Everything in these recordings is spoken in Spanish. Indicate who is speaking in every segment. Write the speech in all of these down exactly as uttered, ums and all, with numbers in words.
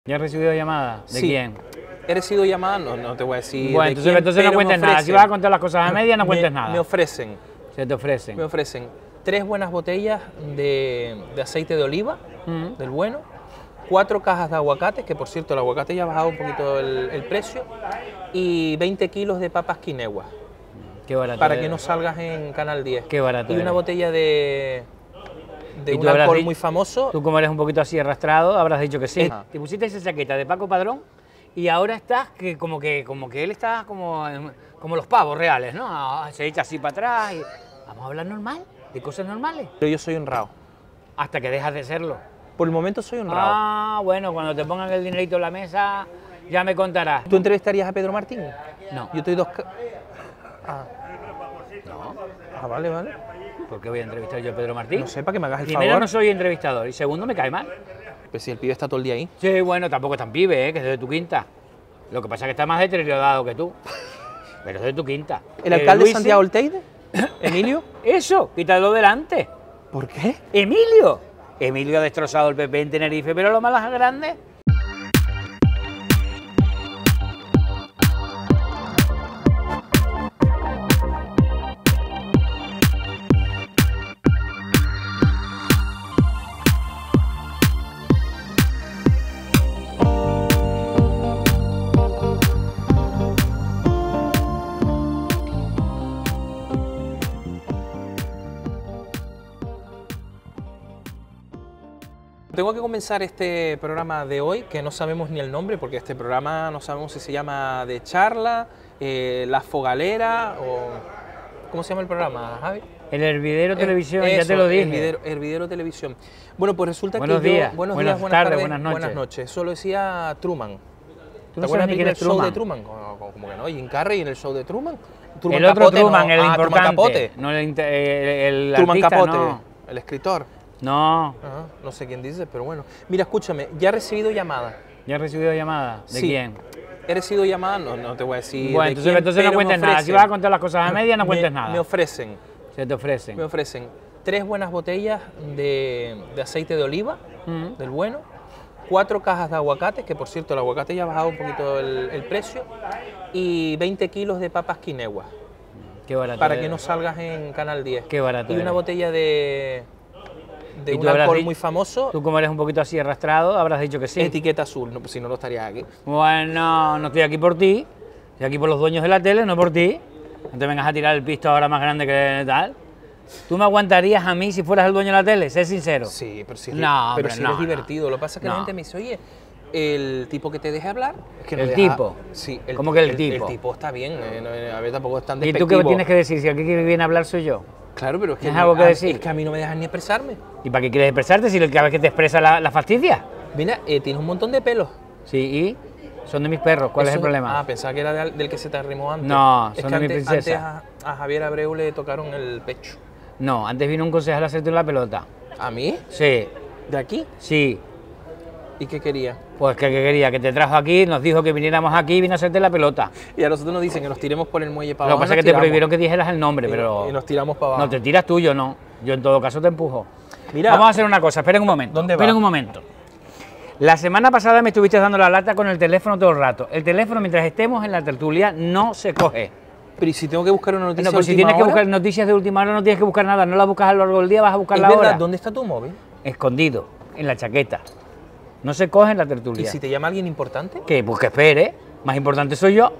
Speaker 1: ¿Ya has recibido llamada? ¿De
Speaker 2: sí.
Speaker 1: quién?
Speaker 2: He recibido llamada, no, no te voy a decir.
Speaker 1: Bueno,
Speaker 2: de
Speaker 1: entonces,
Speaker 2: quién,
Speaker 1: entonces no cuentes nada. Si vas a contar las cosas a media, no cuentes
Speaker 2: me,
Speaker 1: nada.
Speaker 2: Me ofrecen.
Speaker 1: Se te ofrecen.
Speaker 2: Me ofrecen tres buenas botellas de, de aceite de oliva,
Speaker 1: Mm.
Speaker 2: del bueno, cuatro cajas de aguacates, que por cierto el aguacate ya ha bajado un poquito el, el precio, y veinte kilos de papas quinegua.
Speaker 1: Qué barato.
Speaker 2: Para
Speaker 1: eres.
Speaker 2: que no salgas en Canal diez.
Speaker 1: Qué barato.
Speaker 2: Y una
Speaker 1: eres.
Speaker 2: botella de, de
Speaker 1: ¿Y
Speaker 2: un
Speaker 1: tú habrás
Speaker 2: alcohol
Speaker 1: di-
Speaker 2: muy famoso.
Speaker 1: Tú, como eres un poquito así arrastrado, habrás dicho que sí.
Speaker 2: Ajá.
Speaker 1: Te pusiste esa chaqueta de Paco Padrón y ahora estás que como que como que él está como, como los pavos reales, ¿no? Ah, se echa así para atrás y vamos a hablar normal, de cosas normales,
Speaker 2: Pero yo soy honrado.
Speaker 1: hasta que dejas de serlo.
Speaker 2: Por el momento soy honrado.
Speaker 1: Ah, bueno, cuando te pongan el dinerito en la mesa, ya me contarás.
Speaker 2: ¿Tú entrevistarías a Pedro Martín?
Speaker 1: No.
Speaker 2: Yo te doy dos... ca- Ah. Ah, vale, vale.
Speaker 1: ¿Por qué voy a entrevistar yo a Pedro Martín?
Speaker 2: No sé, para que me hagas el
Speaker 1: Primero,
Speaker 2: favor.
Speaker 1: no soy entrevistador y segundo, me cae mal.
Speaker 2: Pues si el pibe está todo el día ahí.
Speaker 1: Sí, bueno, tampoco es tan pibe, ¿eh? Que es de tu quinta. Lo que pasa es que está más deteriorado que tú. Pero es de tu quinta.
Speaker 2: ¿El
Speaker 1: Eh,
Speaker 2: alcalde
Speaker 1: Luisi,
Speaker 2: Santiago Olteide? ¿Emilio?
Speaker 1: Eso, quítalo delante.
Speaker 2: ¿Por qué?
Speaker 1: Emilio. Emilio ha destrozado el P P en Tenerife, pero lo más grande.
Speaker 2: Tengo que comenzar este programa de hoy, que no sabemos ni el nombre, porque este programa no sabemos si se llama De Charla, eh, La Fogalera o... ¿Cómo se llama el programa, Javi?
Speaker 1: El Hervidero
Speaker 2: Eh,
Speaker 1: Televisión, ya
Speaker 2: eso,
Speaker 1: te lo dije.
Speaker 2: Hervidero, Hervidero Televisión. Bueno, pues resulta
Speaker 1: Buenos
Speaker 2: que yo...
Speaker 1: días,
Speaker 2: Buenos
Speaker 1: buenas
Speaker 2: días, buenas
Speaker 1: tardes,
Speaker 2: tardes,
Speaker 1: buenas noches.
Speaker 2: buenas noches. Eso lo decía Truman.
Speaker 1: Tú no
Speaker 2: ¿Te acuerdas
Speaker 1: sabes ni quién
Speaker 2: del
Speaker 1: es
Speaker 2: show de
Speaker 1: Truman.
Speaker 2: Truman? Como, como- como que no, Jim Carrey en el show de Truman. Truman
Speaker 1: El otro
Speaker 2: Capote,
Speaker 1: Truman,
Speaker 2: no.
Speaker 1: el
Speaker 2: Ah,
Speaker 1: importante.
Speaker 2: Truman Capote.
Speaker 1: No el, inte- el, el
Speaker 2: Truman
Speaker 1: artista,
Speaker 2: Capote,
Speaker 1: no.
Speaker 2: el escritor.
Speaker 1: No.
Speaker 2: Ajá, no sé quién dice, pero bueno. Mira, escúchame, ya he recibido llamada.
Speaker 1: ¿Ya has recibido llamada? ¿De
Speaker 2: Sí.
Speaker 1: quién?
Speaker 2: He recibido llamada, no, no te voy a decir.
Speaker 1: Bueno,
Speaker 2: de
Speaker 1: entonces,
Speaker 2: quién,
Speaker 1: entonces no
Speaker 2: pero me
Speaker 1: cuentes nada. Si
Speaker 2: ofrecen-
Speaker 1: vas a contar las cosas a media, no
Speaker 2: me-
Speaker 1: cuentes nada.
Speaker 2: Me ofrecen,
Speaker 1: Se te ofrecen.
Speaker 2: me ofrecen tres buenas botellas de, de aceite de oliva,
Speaker 1: Mm.
Speaker 2: del bueno, cuatro cajas de aguacates, que por cierto el aguacate ya ha bajado un poquito el, el precio, y veinte kilos de papas quinegua,
Speaker 1: Qué barato.
Speaker 2: para
Speaker 1: eres.
Speaker 2: que no salgas en Canal diez.
Speaker 1: Qué barato
Speaker 2: Y una
Speaker 1: eres.
Speaker 2: botella de, de
Speaker 1: ¿Y
Speaker 2: un
Speaker 1: tú habrás
Speaker 2: alcohol
Speaker 1: di-
Speaker 2: muy famoso,
Speaker 1: Tú, como eres un poquito así arrastrado, habrás dicho que sí.
Speaker 2: etiqueta azul, no, pues si no, no estaría aquí.
Speaker 1: Bueno, no estoy aquí por ti. Estoy aquí por los dueños de la tele, no por ti. No te vengas a tirar el pisto ahora más grande que tal. ¿Tú me aguantarías a mí si fueras el dueño de la tele? Sé sincero.
Speaker 2: Sí, pero si,
Speaker 1: No,
Speaker 2: pero
Speaker 1: hombre,
Speaker 2: si
Speaker 1: no,
Speaker 2: eres
Speaker 1: no.
Speaker 2: divertido. Lo que pasa es que
Speaker 1: No.
Speaker 2: la gente me dice, oye, el tipo que te deje hablar... Es que no
Speaker 1: ¿El
Speaker 2: deja-
Speaker 1: tipo?
Speaker 2: Sí. El,
Speaker 1: ¿Cómo que el tipo?
Speaker 2: El tipo está bien, eh, no, eh, a ver, tampoco es tan
Speaker 1: ¿Y tú
Speaker 2: despectivo.
Speaker 1: qué tienes que decir? Si el que viene a hablar soy yo.
Speaker 2: Claro, pero es que,
Speaker 1: ¿Tienes algo que
Speaker 2: a-
Speaker 1: decir?
Speaker 2: es que a mí no me dejan ni expresarme.
Speaker 1: ¿Y para qué quieres expresarte si cada vez que te expresa la, la fastidia?
Speaker 2: Mira, eh, tienes un montón de pelos.
Speaker 1: Sí, y son de mis perros. ¿Cuál es el
Speaker 2: Eso-
Speaker 1: problema?
Speaker 2: Ah, pensaba que era del, del que se te arrimó antes.
Speaker 1: No,
Speaker 2: es
Speaker 1: son
Speaker 2: que
Speaker 1: de mi
Speaker 2: antes,
Speaker 1: princesa.
Speaker 2: antes a, a Javier Abreu le tocaron el pecho.
Speaker 1: No, antes vino un concejal a hacerte la pelota.
Speaker 2: ¿A mí?
Speaker 1: Sí,
Speaker 2: ¿De aquí?
Speaker 1: sí.
Speaker 2: ¿Y qué quería?
Speaker 1: Pues que, que quería, que te trajo aquí, nos dijo que viniéramos aquí y vino a hacerte la pelota.
Speaker 2: Y a nosotros nos dicen que nos tiremos por el muelle para
Speaker 1: Lo que
Speaker 2: abajo.
Speaker 1: pasa es que
Speaker 2: nos
Speaker 1: te
Speaker 2: tiramos.
Speaker 1: prohibieron que dijeras el nombre,
Speaker 2: Y-
Speaker 1: pero...
Speaker 2: Y nos tiramos para abajo.
Speaker 1: No, te tiras tú, yo no. Yo en todo caso te empujo.
Speaker 2: Mira.
Speaker 1: Vamos a hacer una cosa, esperen un momento.
Speaker 2: ¿Dónde
Speaker 1: esperen
Speaker 2: va?
Speaker 1: un momento. La semana pasada me estuviste dando la lata con el teléfono todo el rato. El teléfono, mientras estemos en la tertulia, no se coge.
Speaker 2: Pero ¿y si tengo que buscar una noticia
Speaker 1: No, pues si
Speaker 2: última
Speaker 1: tienes que
Speaker 2: hora?
Speaker 1: buscar noticias de última hora, no tienes que buscar nada. No la buscas a lo largo del día, vas a
Speaker 2: Es
Speaker 1: buscarla
Speaker 2: verdad,
Speaker 1: ahora.
Speaker 2: ¿dónde está tu móvil?
Speaker 1: Escondido, en la chaqueta. No se coge en la
Speaker 2: ¿Y
Speaker 1: tertulia.
Speaker 2: si te llama alguien importante?
Speaker 1: ¿Qué? Pues que espere. Más importante soy yo.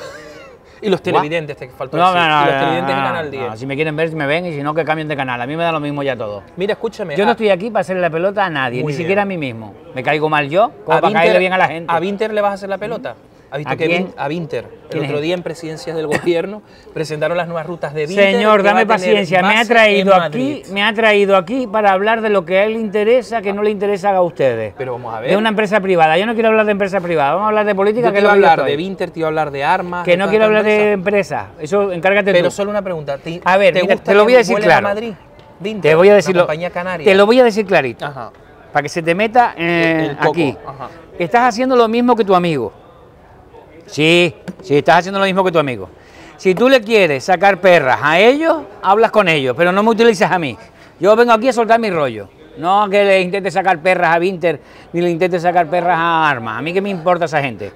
Speaker 2: Y los televidentes, te faltó
Speaker 1: No,
Speaker 2: decir.
Speaker 1: no, no,
Speaker 2: y los
Speaker 1: no,
Speaker 2: televidentes
Speaker 1: no,
Speaker 2: de
Speaker 1: no,
Speaker 2: Canal diez.
Speaker 1: no. Si me quieren ver, me ven, y si no, que cambien de canal. A mí me da lo mismo ya todo.
Speaker 2: Mira, escúchame.
Speaker 1: Yo no
Speaker 2: a-
Speaker 1: estoy aquí para hacerle la pelota a nadie,
Speaker 2: Muy
Speaker 1: ni
Speaker 2: bien.
Speaker 1: siquiera a mí mismo. Me caigo mal yo, como
Speaker 2: a
Speaker 1: para
Speaker 2: Vinter-
Speaker 1: caerle bien a la gente.
Speaker 2: ¿A Vinter le vas a hacer la pelota? ¿Ha visto
Speaker 1: ¿A
Speaker 2: que
Speaker 1: quién?
Speaker 2: Vin- a Vinter, el
Speaker 1: ¿Quién es
Speaker 2: otro
Speaker 1: él?
Speaker 2: día en presidencias del gobierno, presentaron las nuevas rutas de Vinter?
Speaker 1: Señor,
Speaker 2: que va
Speaker 1: dame
Speaker 2: a tener
Speaker 1: paciencia. Me ha
Speaker 2: base
Speaker 1: traído
Speaker 2: en
Speaker 1: aquí,
Speaker 2: Madrid.
Speaker 1: me ha traído aquí para hablar de lo que a él le interesa, que no le interesa a ustedes.
Speaker 2: Pero vamos a ver.
Speaker 1: De una empresa privada. Yo no quiero hablar de empresa privada. Vamos a hablar de política,
Speaker 2: Yo
Speaker 1: que
Speaker 2: te
Speaker 1: es
Speaker 2: iba
Speaker 1: lo
Speaker 2: a
Speaker 1: que yo
Speaker 2: hablar
Speaker 1: estoy.
Speaker 2: de Vinter, te iba a hablar de armas.
Speaker 1: Que
Speaker 2: de
Speaker 1: no
Speaker 2: toda
Speaker 1: quiero
Speaker 2: esta
Speaker 1: hablar de
Speaker 2: empresa.
Speaker 1: empresa. Eso, encárgate
Speaker 2: Pero
Speaker 1: tú.
Speaker 2: solo una pregunta. ¿Te,
Speaker 1: A ver,
Speaker 2: ¿te
Speaker 1: mira,
Speaker 2: gusta
Speaker 1: te lo
Speaker 2: que
Speaker 1: voy a decir
Speaker 2: vuelen
Speaker 1: claro.
Speaker 2: Madrid? Vinter,
Speaker 1: Te voy a
Speaker 2: la
Speaker 1: decirlo.
Speaker 2: compañía canaria.
Speaker 1: Te lo voy a decir clarito.
Speaker 2: Ajá.
Speaker 1: Para que se te meta eh,
Speaker 2: El- el coco,
Speaker 1: aquí.
Speaker 2: ajá.
Speaker 1: Estás haciendo lo mismo que tu amigo. Sí, sí, estás haciendo lo mismo que tu amigo. Si tú le quieres sacar perras a ellos, hablas con ellos, pero no me utilizas a mí. Yo vengo aquí a soltar mi rollo. No que le intente sacar perras a Vinter, ni le intente sacar perras a Armas. A mí qué me importa esa gente.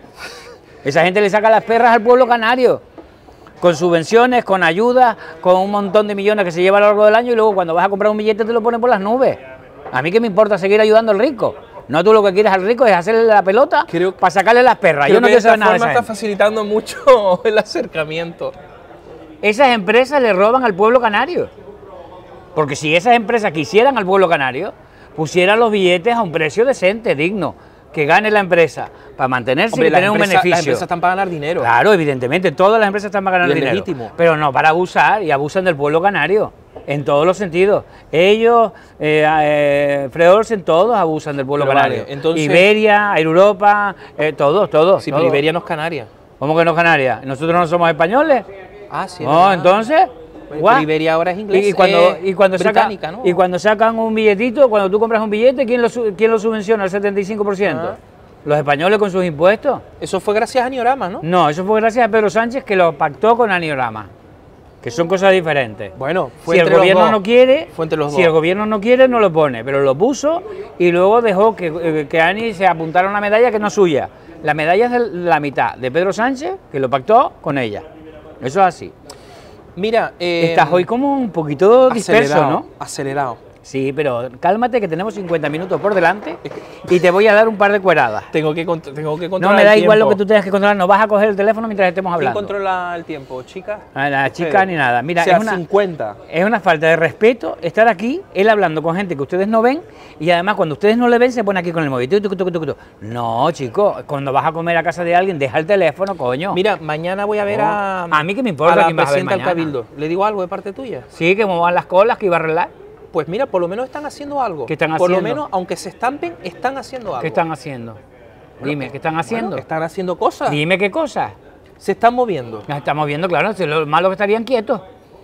Speaker 1: Esa gente le saca las perras al pueblo canario. Con subvenciones, con ayudas, con un montón de millones que se lleva a lo largo del año y luego cuando vas a comprar un billete te lo ponen por las nubes. A mí qué me importa seguir ayudando al rico. No, tú lo que quieres al rico es hacerle la pelota
Speaker 2: creo,
Speaker 1: para sacarle las perras.
Speaker 2: Creo
Speaker 1: Yo no
Speaker 2: que
Speaker 1: quiero
Speaker 2: de
Speaker 1: saber
Speaker 2: esta
Speaker 1: nada de
Speaker 2: forma
Speaker 1: esa
Speaker 2: está
Speaker 1: gente.
Speaker 2: facilitando mucho el acercamiento.
Speaker 1: Esas empresas le roban al pueblo canario. Porque si esas empresas quisieran al pueblo canario, pusieran los billetes a un precio decente, digno, que gane la empresa para mantenerse
Speaker 2: Hombre,
Speaker 1: y tener un
Speaker 2: empresas,
Speaker 1: beneficio.
Speaker 2: Las empresas están para ganar dinero.
Speaker 1: Claro, evidentemente, todas las empresas están para ganar
Speaker 2: Y es
Speaker 1: dinero.
Speaker 2: legítimo.
Speaker 1: Pero no para abusar, y abusan del pueblo canario, en todos los sentidos. Ellos, eh, eh, Fred Olsen, todos abusan del pueblo
Speaker 2: Pero
Speaker 1: canario.
Speaker 2: vale, entonces-
Speaker 1: Iberia, Air Europa, eh, todos, todos.
Speaker 2: Sí,
Speaker 1: todos.
Speaker 2: pero Iberia no es Canarias.
Speaker 1: ¿Cómo que no Canarias? ¿Nosotros no somos españoles?
Speaker 2: Ah, sí. es
Speaker 1: No,
Speaker 2: verdad.
Speaker 1: entonces...
Speaker 2: Bueno,
Speaker 1: guau.
Speaker 2: pero Iberia ahora es inglés.
Speaker 1: Y, y cuando,
Speaker 2: eh,
Speaker 1: y, cuando saca-
Speaker 2: británica, ¿no?
Speaker 1: y cuando sacan un billetito, cuando tú compras un billete, ¿quién lo, su- quién lo subvenciona? ¿El setenta y cinco por ciento?
Speaker 2: Ah.
Speaker 1: ¿Los españoles con sus impuestos?
Speaker 2: Eso fue gracias a Niorama, ¿no?
Speaker 1: No, eso fue gracias a Pedro Sánchez que lo pactó con Aniorama, que son cosas diferentes.
Speaker 2: Bueno, fue
Speaker 1: si el
Speaker 2: entre los
Speaker 1: gobierno
Speaker 2: dos.
Speaker 1: no quiere,
Speaker 2: Fue entre los
Speaker 1: si
Speaker 2: dos.
Speaker 1: el gobierno no quiere, no lo pone, pero lo puso y luego dejó que, eh, que Ani se apuntara una medalla que no es suya. La medalla es de la mitad de Pedro Sánchez, que lo pactó con ella. Eso es así.
Speaker 2: Mira, eh,
Speaker 1: Estás hoy como un poquito disperso,
Speaker 2: acelerado,
Speaker 1: ¿no?
Speaker 2: Acelerado.
Speaker 1: Sí, pero cálmate que tenemos cincuenta minutos por delante y te voy a dar un par de cueradas.
Speaker 2: Tengo que, cont- tengo que
Speaker 1: No
Speaker 2: controlar
Speaker 1: me da
Speaker 2: el
Speaker 1: igual lo que
Speaker 2: tiempo.
Speaker 1: tú tengas que controlar, no vas a coger el teléfono mientras estemos
Speaker 2: ¿Quién
Speaker 1: hablando.
Speaker 2: controla el tiempo, chica?
Speaker 1: A la chica
Speaker 2: Ustedes.
Speaker 1: ni nada. Mira,
Speaker 2: O sea,
Speaker 1: es una,
Speaker 2: cincuenta.
Speaker 1: es una falta de respeto estar aquí, él hablando con gente que ustedes no ven y además cuando ustedes no le ven se pone aquí con el móvil. Tuc, tuc, tuc, tuc, tuc. No, chico, cuando vas a comer a casa de alguien, deja el teléfono, coño.
Speaker 2: Mira, mañana voy a ver
Speaker 1: No.
Speaker 2: a...
Speaker 1: A mí qué me importa
Speaker 2: a la
Speaker 1: quién vas a ver
Speaker 2: presidenta del
Speaker 1: mañana.
Speaker 2: Cabildo. ¿Le digo algo de parte tuya?
Speaker 1: Sí, que como van las colas, que iba a arreglar.
Speaker 2: Pues mira, por lo menos están haciendo algo.
Speaker 1: ¿Qué están
Speaker 2: Por lo
Speaker 1: haciendo?
Speaker 2: menos, aunque se estampen, están haciendo algo.
Speaker 1: ¿Qué están haciendo? Dime, ¿qué están haciendo?
Speaker 2: Bueno, están haciendo cosas.
Speaker 1: Dime qué cosas.
Speaker 2: Se están moviendo.
Speaker 1: Nos estamos viendo, claro, si lo malo que estarían quietos.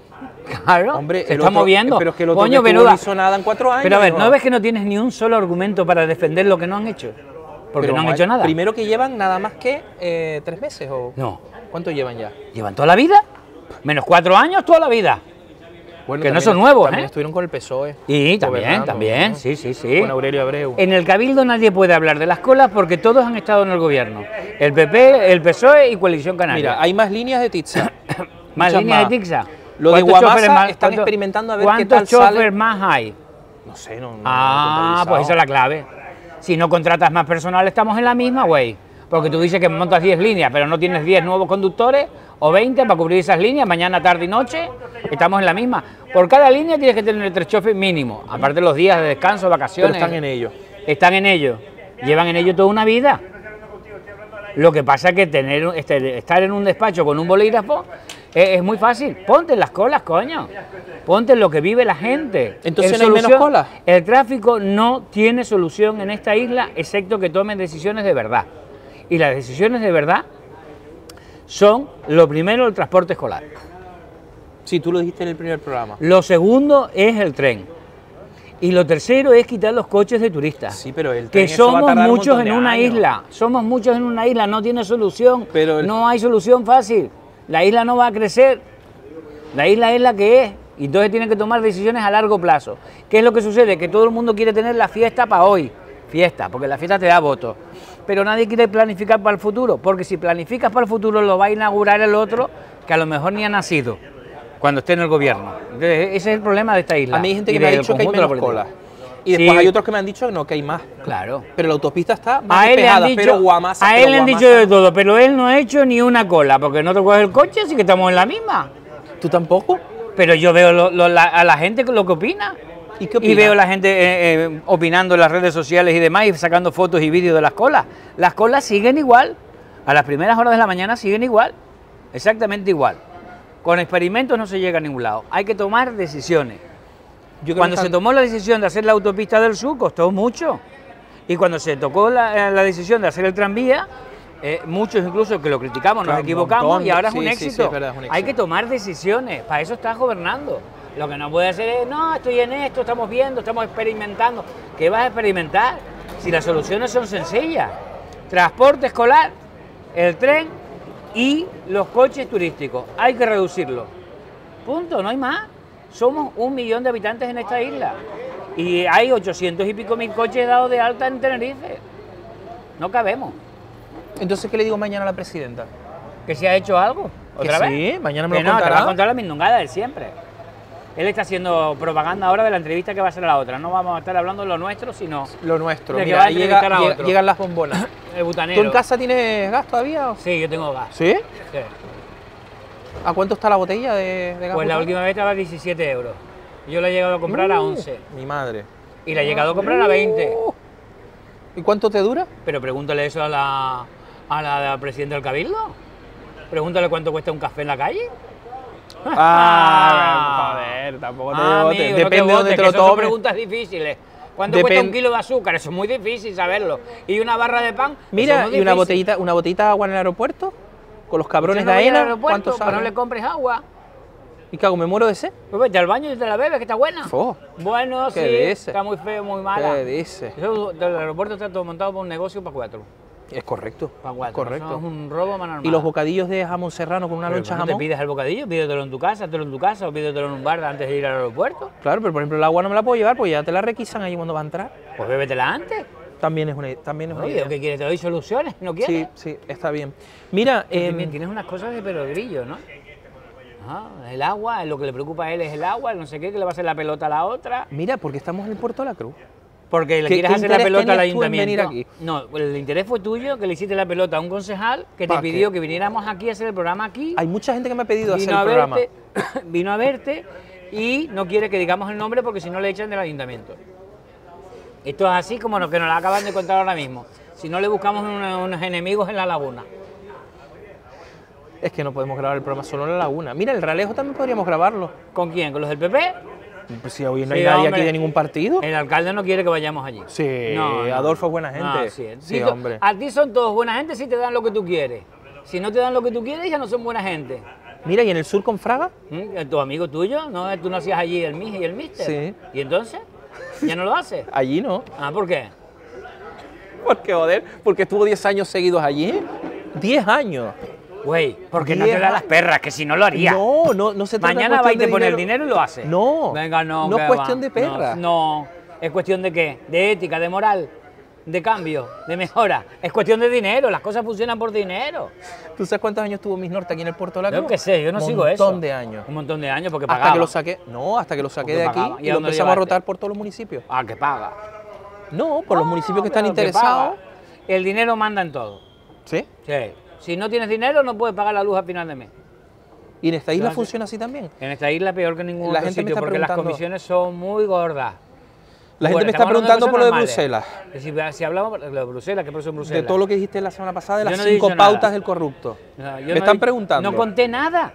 Speaker 1: Claro,
Speaker 2: Hombre,
Speaker 1: se
Speaker 2: el
Speaker 1: está
Speaker 2: otro-
Speaker 1: moviendo.
Speaker 2: Pero es que el otro
Speaker 1: Coño,
Speaker 2: que estuvo
Speaker 1: menuda.
Speaker 2: no hizo nada en cuatro años.
Speaker 1: Pero a ver, ¿no ves que no tienes ni un solo argumento para defender lo que no han hecho? Porque
Speaker 2: Pero
Speaker 1: no han
Speaker 2: hay-
Speaker 1: hecho nada.
Speaker 2: Primero que llevan nada más que eh, tres meses o...
Speaker 1: No.
Speaker 2: ¿Cuánto llevan ya?
Speaker 1: ¿Llevan toda la vida? Menos cuatro años, toda la vida.
Speaker 2: Bueno,
Speaker 1: Que no
Speaker 2: también-
Speaker 1: son nuevos,
Speaker 2: también
Speaker 1: ¿eh?
Speaker 2: estuvieron con el P S O E.
Speaker 1: Y también,
Speaker 2: gobernando,
Speaker 1: también,
Speaker 2: ¿no?
Speaker 1: sí, sí, sí.
Speaker 2: Con Aurelio Abreu.
Speaker 1: En el Cabildo nadie puede hablar de las colas porque todos han estado en el gobierno. El P P, el P S O E y Coalición Canaria.
Speaker 2: Mira, hay más líneas de Titsa.
Speaker 1: más
Speaker 2: muchas
Speaker 1: líneas
Speaker 2: más.
Speaker 1: de Tixa.
Speaker 2: Lo de
Speaker 1: ¿Cuántos
Speaker 2: Guamasa
Speaker 1: choferes más-
Speaker 2: están
Speaker 1: cuántos-
Speaker 2: experimentando a ver qué
Speaker 1: ¿Cuántos
Speaker 2: tal sale?
Speaker 1: choferes más hay?
Speaker 2: No sé, no. no
Speaker 1: Ah,
Speaker 2: no
Speaker 1: pues esa es la clave. Si no contratas más personal, estamos en la misma, güey. Porque tú dices que montas diez líneas, pero no tienes diez nuevos conductores o veinte para cubrir esas líneas, mañana, tarde y noche, estamos en la misma. Por cada línea tienes que tener tres choferes mínimo, aparte de los días de descanso,
Speaker 2: Pero
Speaker 1: vacaciones.
Speaker 2: están en ello.
Speaker 1: Están en ello. Llevan en ello toda una vida. Lo que pasa es que tener, este, estar en un despacho con un bolígrafo es, es muy fácil. Ponte en las colas, coño. Ponte en lo que vive la gente.
Speaker 2: Entonces
Speaker 1: En
Speaker 2: no hay menos
Speaker 1: solución-
Speaker 2: colas.
Speaker 1: El tráfico no tiene solución en esta isla, excepto que tomen decisiones de verdad. Y las decisiones de verdad son, lo primero, el transporte escolar.
Speaker 2: Sí, tú lo dijiste en el primer programa.
Speaker 1: Lo segundo es el tren. Y lo tercero es quitar los coches de turistas.
Speaker 2: Sí, pero el
Speaker 1: Que
Speaker 2: tren, eso va a
Speaker 1: somos
Speaker 2: tardar un
Speaker 1: muchos
Speaker 2: montón
Speaker 1: en
Speaker 2: de
Speaker 1: una
Speaker 2: años.
Speaker 1: isla, somos muchos en una isla, no tiene solución,
Speaker 2: Pero el-
Speaker 1: no hay solución fácil, la isla no va a crecer, la isla es la que es, y entonces tienen que tomar decisiones a largo plazo. ¿Qué es lo que sucede? Que todo el mundo quiere tener la fiesta para hoy, fiesta, porque la fiesta te da votos, pero nadie quiere planificar para el futuro, porque si planificas para el futuro lo va a inaugurar el otro que a lo mejor ni ha nacido cuando esté en el gobierno. Entonces, ese es el problema de esta isla.
Speaker 2: A mí hay gente
Speaker 1: y
Speaker 2: que me ha
Speaker 1: del
Speaker 2: dicho que hay
Speaker 1: conjunto de la
Speaker 2: menos
Speaker 1: política.
Speaker 2: colas. Y después
Speaker 1: Sí.
Speaker 2: hay otros que me han dicho que no, que hay más.
Speaker 1: Claro.
Speaker 2: Pero la autopista está más
Speaker 1: A él, le han
Speaker 2: despejada,
Speaker 1: dicho,
Speaker 2: pero Guamasa...
Speaker 1: a
Speaker 2: pero
Speaker 1: él le han
Speaker 2: Guamasa-
Speaker 1: dicho de todo, pero él no ha hecho ni una cola, porque no te coges el coche, así que estamos en la misma.
Speaker 2: ¿Tú tampoco?
Speaker 1: Pero yo veo lo- lo- la- a la gente lo que opina.
Speaker 2: ¿Y qué opina?
Speaker 1: Y veo a la gente eh, eh, opinando en las redes sociales y demás, y sacando fotos y vídeos de las colas. Las colas siguen igual. A las primeras horas de la mañana siguen igual. Exactamente igual. Con experimentos no se llega a ningún lado. Hay que tomar decisiones.
Speaker 2: Yo creo
Speaker 1: Cuando
Speaker 2: que
Speaker 1: se
Speaker 2: están-
Speaker 1: tomó la decisión de hacer la autopista del sur, costó mucho. Y cuando se tocó la, la decisión de hacer el tranvía, eh, muchos incluso que lo criticamos, nos
Speaker 2: Claro, un
Speaker 1: equivocamos
Speaker 2: montón
Speaker 1: y ahora es
Speaker 2: de-
Speaker 1: un
Speaker 2: sí, sí, sí,
Speaker 1: éxito.
Speaker 2: es verdad, es un
Speaker 1: Hay
Speaker 2: éxito.
Speaker 1: que tomar decisiones, para eso estás gobernando. Lo que no puede hacer es, no, estoy en esto, estamos viendo, estamos experimentando. ¿Qué vas a experimentar? Si las soluciones son sencillas. Transporte escolar, el tren y los coches turísticos. Hay que reducirlo. Punto, no hay más. Somos un millón de habitantes en esta isla. Y hay ochocientos y pico mil coches dados de alta en Tenerife. No cabemos.
Speaker 2: Entonces, ¿qué le digo mañana a la presidenta?
Speaker 1: ¿Que se ha hecho algo? ¿Otra
Speaker 2: que
Speaker 1: vez?
Speaker 2: Sí, mañana me
Speaker 1: que
Speaker 2: lo
Speaker 1: no,
Speaker 2: contará.
Speaker 1: te va a contar la mindungada de siempre. Él está haciendo propaganda ahora de la entrevista que va a ser la otra. No vamos a estar hablando de lo nuestro, sino
Speaker 2: Lo nuestro.
Speaker 1: de que
Speaker 2: Mira,
Speaker 1: va a
Speaker 2: llega,
Speaker 1: entrevistar a
Speaker 2: llega-
Speaker 1: otro.
Speaker 2: llegan las bombonas.
Speaker 1: el butanero.
Speaker 2: ¿Tú en casa tienes gas todavía? o-
Speaker 1: Sí, yo tengo gas.
Speaker 2: ¿Sí?
Speaker 1: Sí.
Speaker 2: ¿A cuánto está la botella de, de gas?
Speaker 1: Pues la
Speaker 2: butano?
Speaker 1: última vez estaba a diecisiete euros. Yo la he llegado a comprar a
Speaker 2: Uh,
Speaker 1: once.
Speaker 2: Mi madre.
Speaker 1: Y la he llegado a comprar a veinte.
Speaker 2: Uh, ¿Y cuánto te dura?
Speaker 1: Pero pregúntale eso a la, a la, a la presidenta del Cabildo. Pregúntale cuánto cuesta un café en la calle.
Speaker 2: Ah, joder, tampoco te
Speaker 1: Ah,
Speaker 2: botes.
Speaker 1: amigo,
Speaker 2: Depende
Speaker 1: no te
Speaker 2: de
Speaker 1: botes,
Speaker 2: dónde te
Speaker 1: que
Speaker 2: lo
Speaker 1: eso son
Speaker 2: tomes.
Speaker 1: preguntas difíciles. ¿Cuánto
Speaker 2: Depen-
Speaker 1: cuesta un kilo de azúcar? Eso es muy difícil saberlo. Y una barra de pan. eso es
Speaker 2: Mira,
Speaker 1: muy
Speaker 2: y una
Speaker 1: difícil.
Speaker 2: botellita, una botellita de agua en el aeropuerto, con los cabrones
Speaker 1: Usted
Speaker 2: de
Speaker 1: no vaya al
Speaker 2: AENA,
Speaker 1: aeropuerto,
Speaker 2: ¿cuánto
Speaker 1: pero no
Speaker 2: sale?
Speaker 1: le compres agua.
Speaker 2: ¿Y qué hago? ¿Me muero de sed?
Speaker 1: Pues vete al baño y te la bebes, que está buena.
Speaker 2: Fo.
Speaker 1: Bueno, sí,
Speaker 2: ¿Qué dice?
Speaker 1: está muy feo, muy mala.
Speaker 2: ¿Qué dice?
Speaker 1: Eso del aeropuerto está todo montado por un negocio para cuatro.
Speaker 2: Es correcto,
Speaker 1: Para
Speaker 2: es
Speaker 1: cuatro.
Speaker 2: correcto.
Speaker 1: Eso es un robo a mano armada.
Speaker 2: Y los bocadillos de jamón serrano con una
Speaker 1: Pero
Speaker 2: loncha de
Speaker 1: ¿cuándo
Speaker 2: jamón.
Speaker 1: te pides el bocadillo? Pídetelo en tu casa, hazlo en tu casa o pídetelo en un bar antes de ir al aeropuerto.
Speaker 2: Claro, pero por ejemplo el agua no me la puedo llevar porque ya te la requisan ahí cuando va a entrar.
Speaker 1: Pues bébetela antes.
Speaker 2: También es una, también es una
Speaker 1: Oye,
Speaker 2: idea.
Speaker 1: ¿qué quieres? Te doy soluciones, ¿no
Speaker 2: Sí,
Speaker 1: quieres?
Speaker 2: sí, está bien. Mira,
Speaker 1: Tú
Speaker 2: em,
Speaker 1: también tienes unas cosas de peregrillo, ¿no? Ajá, el agua, lo que le preocupa a él es el agua, el no sé qué, que le va a hacer la pelota a la otra.
Speaker 2: mira, porque estamos en el Puerto de la Cruz.
Speaker 1: Porque le
Speaker 2: ¿Qué-
Speaker 1: quieres
Speaker 2: qué
Speaker 1: hacer la
Speaker 2: interés
Speaker 1: pelota al
Speaker 2: tenías tú en
Speaker 1: ayuntamiento.
Speaker 2: venir aquí?
Speaker 1: No, el interés fue tuyo, que le hiciste la pelota a un concejal que te
Speaker 2: ¿Pa'
Speaker 1: pidió
Speaker 2: qué?
Speaker 1: que viniéramos aquí a hacer el programa aquí.
Speaker 2: Hay mucha gente que me ha pedido hacer
Speaker 1: Vino
Speaker 2: el
Speaker 1: a
Speaker 2: programa.
Speaker 1: verte, vino a verte y no quiere que digamos el nombre porque si no le echan del ayuntamiento. Esto es así como lo que nos lo acaban de contar ahora mismo. Si no le buscamos una- unos enemigos en la laguna.
Speaker 2: Es que no podemos grabar el programa solo en la laguna. Mira, el ralejo también podríamos grabarlo.
Speaker 1: ¿Con quién? ¿Con los del P P?
Speaker 2: Pues si hoy no
Speaker 1: Sí,
Speaker 2: hay nadie
Speaker 1: hombre.
Speaker 2: aquí de ningún partido.
Speaker 1: El alcalde no quiere que vayamos allí.
Speaker 2: Sí,
Speaker 1: No, no.
Speaker 2: Adolfo es buena gente.
Speaker 1: No, sí.
Speaker 2: Sí,
Speaker 1: Si to-
Speaker 2: hombre.
Speaker 1: A ti son todos buena gente si te dan lo que tú quieres. Si no te dan lo que tú quieres, ya no son buena gente.
Speaker 2: Mira, ¿y en el sur con Fraga?
Speaker 1: ¿Mm? ¿Tu amigo tuyo? ¿No? ¿Tú no hacías allí el Mij y el Mister?
Speaker 2: Sí.
Speaker 1: ¿Y entonces? ¿Ya no lo haces?
Speaker 2: Allí no.
Speaker 1: Ah, ¿por qué?
Speaker 2: Porque, joder, porque estuvo diez años seguidos allí. diez años.
Speaker 1: Güey, porque no
Speaker 2: Diez
Speaker 1: te da
Speaker 2: a-
Speaker 1: las perras, que si no lo haría.
Speaker 2: No, no, no se trata de
Speaker 1: Mañana va y
Speaker 2: cuestión
Speaker 1: te
Speaker 2: de
Speaker 1: pone el dinero y lo hace.
Speaker 2: No,
Speaker 1: Venga, no.
Speaker 2: no
Speaker 1: que
Speaker 2: es cuestión
Speaker 1: va.
Speaker 2: de perras.
Speaker 1: No, no, es cuestión de qué? De ética, de moral, de cambio, de mejora. Es cuestión de dinero, las cosas funcionan por dinero.
Speaker 2: ¿Tú sabes cuántos años tuvo Miss Norte aquí en el Puerto de la Cruz?
Speaker 1: Yo qué sé, yo no sigo eso.
Speaker 2: Un montón de años.
Speaker 1: Un montón de años porque
Speaker 2: Hasta
Speaker 1: pagaba.
Speaker 2: que lo saqué, no, hasta que lo saqué
Speaker 1: Porque
Speaker 2: de aquí
Speaker 1: pagaba. ¿Y
Speaker 2: y
Speaker 1: a
Speaker 2: lo
Speaker 1: dónde
Speaker 2: empezamos a
Speaker 1: llevaste?
Speaker 2: rotar por todos los municipios.
Speaker 1: Ah, que paga.
Speaker 2: No, por los municipios que están
Speaker 1: Pero
Speaker 2: interesados.
Speaker 1: paga. El dinero manda en todo.
Speaker 2: ¿Sí?
Speaker 1: Sí. Si no tienes dinero, no puedes pagar la luz a final de mes.
Speaker 2: ¿Y en esta isla
Speaker 1: Entonces-
Speaker 2: funciona así también?
Speaker 1: En esta isla peor que en ningún
Speaker 2: La
Speaker 1: otro
Speaker 2: gente me
Speaker 1: sitio
Speaker 2: está
Speaker 1: porque las
Speaker 2: preguntando-
Speaker 1: comisiones son muy gordas.
Speaker 2: La gente
Speaker 1: Bueno,
Speaker 2: me está
Speaker 1: estamos hablando
Speaker 2: preguntando
Speaker 1: cosas
Speaker 2: por lo de
Speaker 1: normales.
Speaker 2: Bruselas.
Speaker 1: Que Si, si hablamos de Bruselas, ¿qué pasó en Bruselas?
Speaker 2: De todo lo que dijiste la semana pasada de
Speaker 1: Yo
Speaker 2: las
Speaker 1: no he
Speaker 2: cinco
Speaker 1: dicho nada.
Speaker 2: pautas del corrupto.
Speaker 1: No, yo
Speaker 2: me
Speaker 1: no
Speaker 2: están
Speaker 1: he-
Speaker 2: preguntando.
Speaker 1: No conté nada.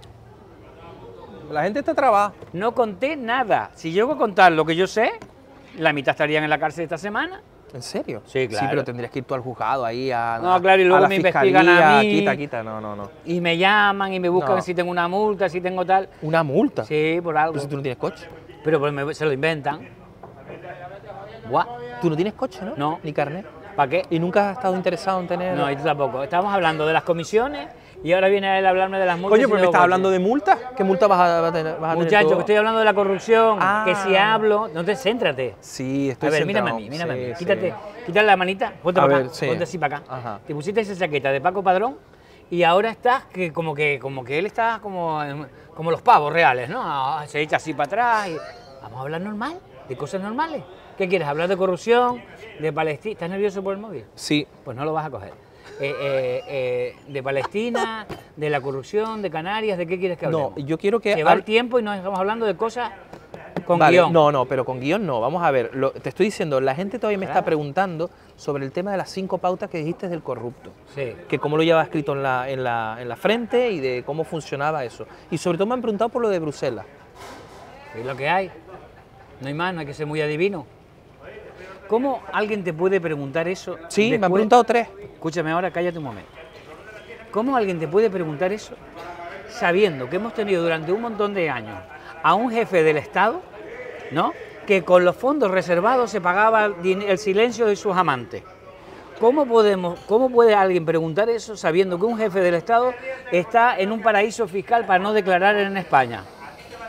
Speaker 2: La gente está trabada.
Speaker 1: No conté nada. Si llego a contar lo que yo sé, la mitad estarían en la cárcel esta semana.
Speaker 2: ¿En serio?
Speaker 1: Sí, claro.
Speaker 2: Sí, pero tendrías que ir tú al juzgado ahí a.
Speaker 1: No, claro, y luego
Speaker 2: a la
Speaker 1: me investigan a
Speaker 2: fiscalía.
Speaker 1: mí.
Speaker 2: Quita, quita, no, no, no.
Speaker 1: Y me llaman y me buscan
Speaker 2: No.
Speaker 1: si tengo una multa, si tengo tal.
Speaker 2: Una multa.
Speaker 1: Sí, por algo.
Speaker 2: Pero si tú no tienes coche.
Speaker 1: Pero pues me- se lo inventan. Buah,
Speaker 2: Tú no tienes coche, ¿no?
Speaker 1: No.
Speaker 2: Ni carnet.
Speaker 1: ¿para qué?
Speaker 2: ¿Y nunca has estado interesado en tener.?
Speaker 1: No, y tú tampoco. Estábamos hablando de las comisiones y ahora viene él a hablarme de las multas.
Speaker 2: Coño,
Speaker 1: y
Speaker 2: pero me
Speaker 1: luego
Speaker 2: estás
Speaker 1: coche.
Speaker 2: hablando de multas. ¿Qué multa vas a, vas a tener? Vas a tener
Speaker 1: Muchacho,
Speaker 2: tú?
Speaker 1: que estoy hablando de la corrupción,
Speaker 2: Ah.
Speaker 1: que si hablo, no te céntrate.
Speaker 2: Sí, estoy
Speaker 1: A ver,
Speaker 2: centrado.
Speaker 1: mírame a mí, mírame
Speaker 2: Sí,
Speaker 1: a mí.
Speaker 2: sí.
Speaker 1: Quítate, quítale la manita, ponte
Speaker 2: A
Speaker 1: para
Speaker 2: ver,
Speaker 1: acá,
Speaker 2: sí.
Speaker 1: ponte así para acá.
Speaker 2: Ajá.
Speaker 1: Te pusiste esa chaqueta de Paco Padrón y ahora estás que como que como que él está como, como los pavos reales, ¿no? Ah, se echa así para atrás y vamos a hablar normal, de cosas normales. ¿Qué quieres? ¿Hablar de corrupción? ¿De Palestina? ¿Estás nervioso por el móvil?
Speaker 2: Sí.
Speaker 1: Pues no lo vas a coger. Eh, eh, eh, de Palestina, de la corrupción, de Canarias, ¿de qué quieres que hablemos?
Speaker 2: No, yo quiero que.
Speaker 1: Que va el
Speaker 2: hab-
Speaker 1: tiempo y nos estamos hablando de cosas con
Speaker 2: Vale,
Speaker 1: guión.
Speaker 2: No, no, pero con guión no. Vamos a ver. Lo- te estoy diciendo, la gente todavía me está
Speaker 1: Claro.
Speaker 2: preguntando sobre el tema de las cinco pautas que dijiste del corrupto.
Speaker 1: Sí.
Speaker 2: Que cómo lo llevaba escrito en la, en, la, en la frente y de cómo funcionaba eso. Y sobre todo me han preguntado por lo de Bruselas.
Speaker 1: Es lo que hay. No hay más, no hay que ser muy adivino. ¿Cómo alguien te puede preguntar eso?
Speaker 2: Sí, me han
Speaker 1: después-
Speaker 2: preguntado tres.
Speaker 1: Escúchame ahora, cállate un momento. ¿Cómo alguien te puede preguntar eso sabiendo que hemos tenido durante un montón de años a un jefe del Estado, ¿no?, que con los fondos reservados se pagaba din- el silencio de sus amantes? ¿Cómo, podemos, ¿Cómo puede alguien preguntar eso sabiendo que un jefe del Estado está en un paraíso fiscal para no declarar en España?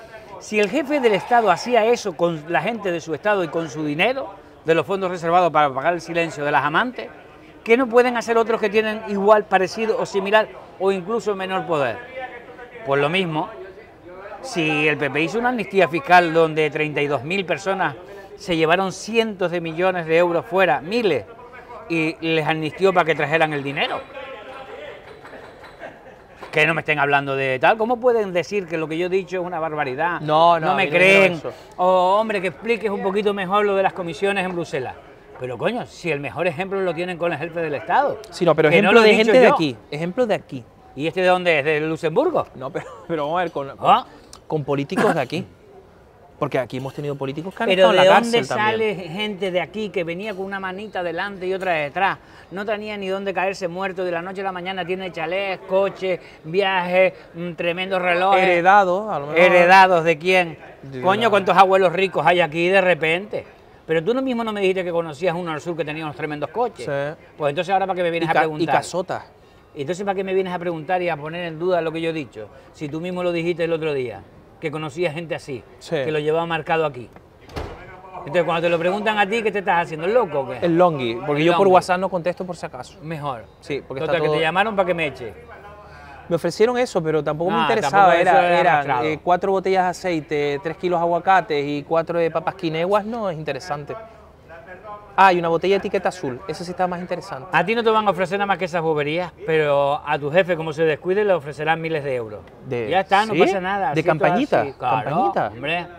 Speaker 1: Si el jefe del Estado hacía eso con la gente de su Estado y con su dinero, de los fondos reservados para pagar el silencio de las amantes, ¿qué no pueden hacer otros que tienen igual, parecido o similar o incluso menor poder? Pues lo mismo, si el P P hizo una amnistía fiscal donde treinta y dos mil personas se llevaron cientos de millones de euros fuera, miles, y les amnistió para que trajeran el dinero. Que no me estén hablando de tal. ¿Cómo pueden decir que lo que yo he dicho es una barbaridad?
Speaker 2: No, no,
Speaker 1: no me
Speaker 2: no
Speaker 1: creen.
Speaker 2: no
Speaker 1: O, hombre, que expliques un poquito mejor lo de las comisiones en Bruselas. Pero coño, si el mejor ejemplo lo tienen con el jefe del Estado.
Speaker 2: Sí, no, pero
Speaker 1: que
Speaker 2: ejemplo
Speaker 1: no lo he
Speaker 2: de
Speaker 1: dicho
Speaker 2: gente de
Speaker 1: yo.
Speaker 2: aquí. Ejemplo de aquí.
Speaker 1: ¿Y este de dónde es? ¿De Luxemburgo?
Speaker 2: No, pero, pero vamos a ver, con, con,
Speaker 1: ¿Ah?
Speaker 2: con políticos de aquí. Porque aquí hemos tenido políticos que han
Speaker 1: Pero
Speaker 2: estado en
Speaker 1: ¿de
Speaker 2: la
Speaker 1: dónde
Speaker 2: cárcel
Speaker 1: sale
Speaker 2: también.
Speaker 1: gente de aquí que venía con una manita delante y otra detrás? No tenía ni dónde caerse muerto, de la noche a la mañana tiene chalés, coches, viajes, mm, tremendos relojes.
Speaker 2: Heredados, a lo mejor.
Speaker 1: ¿Heredados de quién?
Speaker 2: De
Speaker 1: Coño,
Speaker 2: la-
Speaker 1: ¿cuántos abuelos ricos hay aquí de repente? Pero tú no mismo no me dijiste que conocías uno al sur que tenía unos tremendos coches.
Speaker 2: Sí.
Speaker 1: Pues entonces ahora para qué me
Speaker 2: Y,
Speaker 1: vienes
Speaker 2: ca-
Speaker 1: a
Speaker 2: y
Speaker 1: preguntar.
Speaker 2: casotas.
Speaker 1: Entonces para qué me vienes a preguntar y a poner en duda lo que yo he dicho. Si tú mismo lo dijiste el otro día, que conocías gente así,
Speaker 2: Sí.
Speaker 1: que lo llevaba marcado aquí. Entonces cuando te lo preguntan a ti, ¿qué te estás haciendo? ¿El loco o qué?
Speaker 2: El longi, porque
Speaker 1: El
Speaker 2: yo por
Speaker 1: longi.
Speaker 2: WhatsApp no contesto por si acaso.
Speaker 1: Mejor.
Speaker 2: Sí, porque
Speaker 1: Total,
Speaker 2: está
Speaker 1: que
Speaker 2: todo...
Speaker 1: te llamaron para que me eche.
Speaker 2: Me ofrecieron eso, pero tampoco me
Speaker 1: No,
Speaker 2: interesaba.
Speaker 1: tampoco eso
Speaker 2: Era,
Speaker 1: es
Speaker 2: eran
Speaker 1: arrastrado.
Speaker 2: eh, cuatro botellas de aceite, tres kilos de aguacates y cuatro de papas quineguas, no es interesante. Ah, y una botella de etiqueta azul, eso sí está más interesante.
Speaker 1: A ti no te van a ofrecer nada más que esas boberías, pero a tu jefe, como se descuide, le ofrecerán miles de euros.
Speaker 2: De-
Speaker 1: Ya está, no
Speaker 2: ¿sí?
Speaker 1: pasa nada.
Speaker 2: ¿De
Speaker 1: así, todo
Speaker 2: campañita?
Speaker 1: así. Claro,
Speaker 2: ¿Campañita?
Speaker 1: hombre.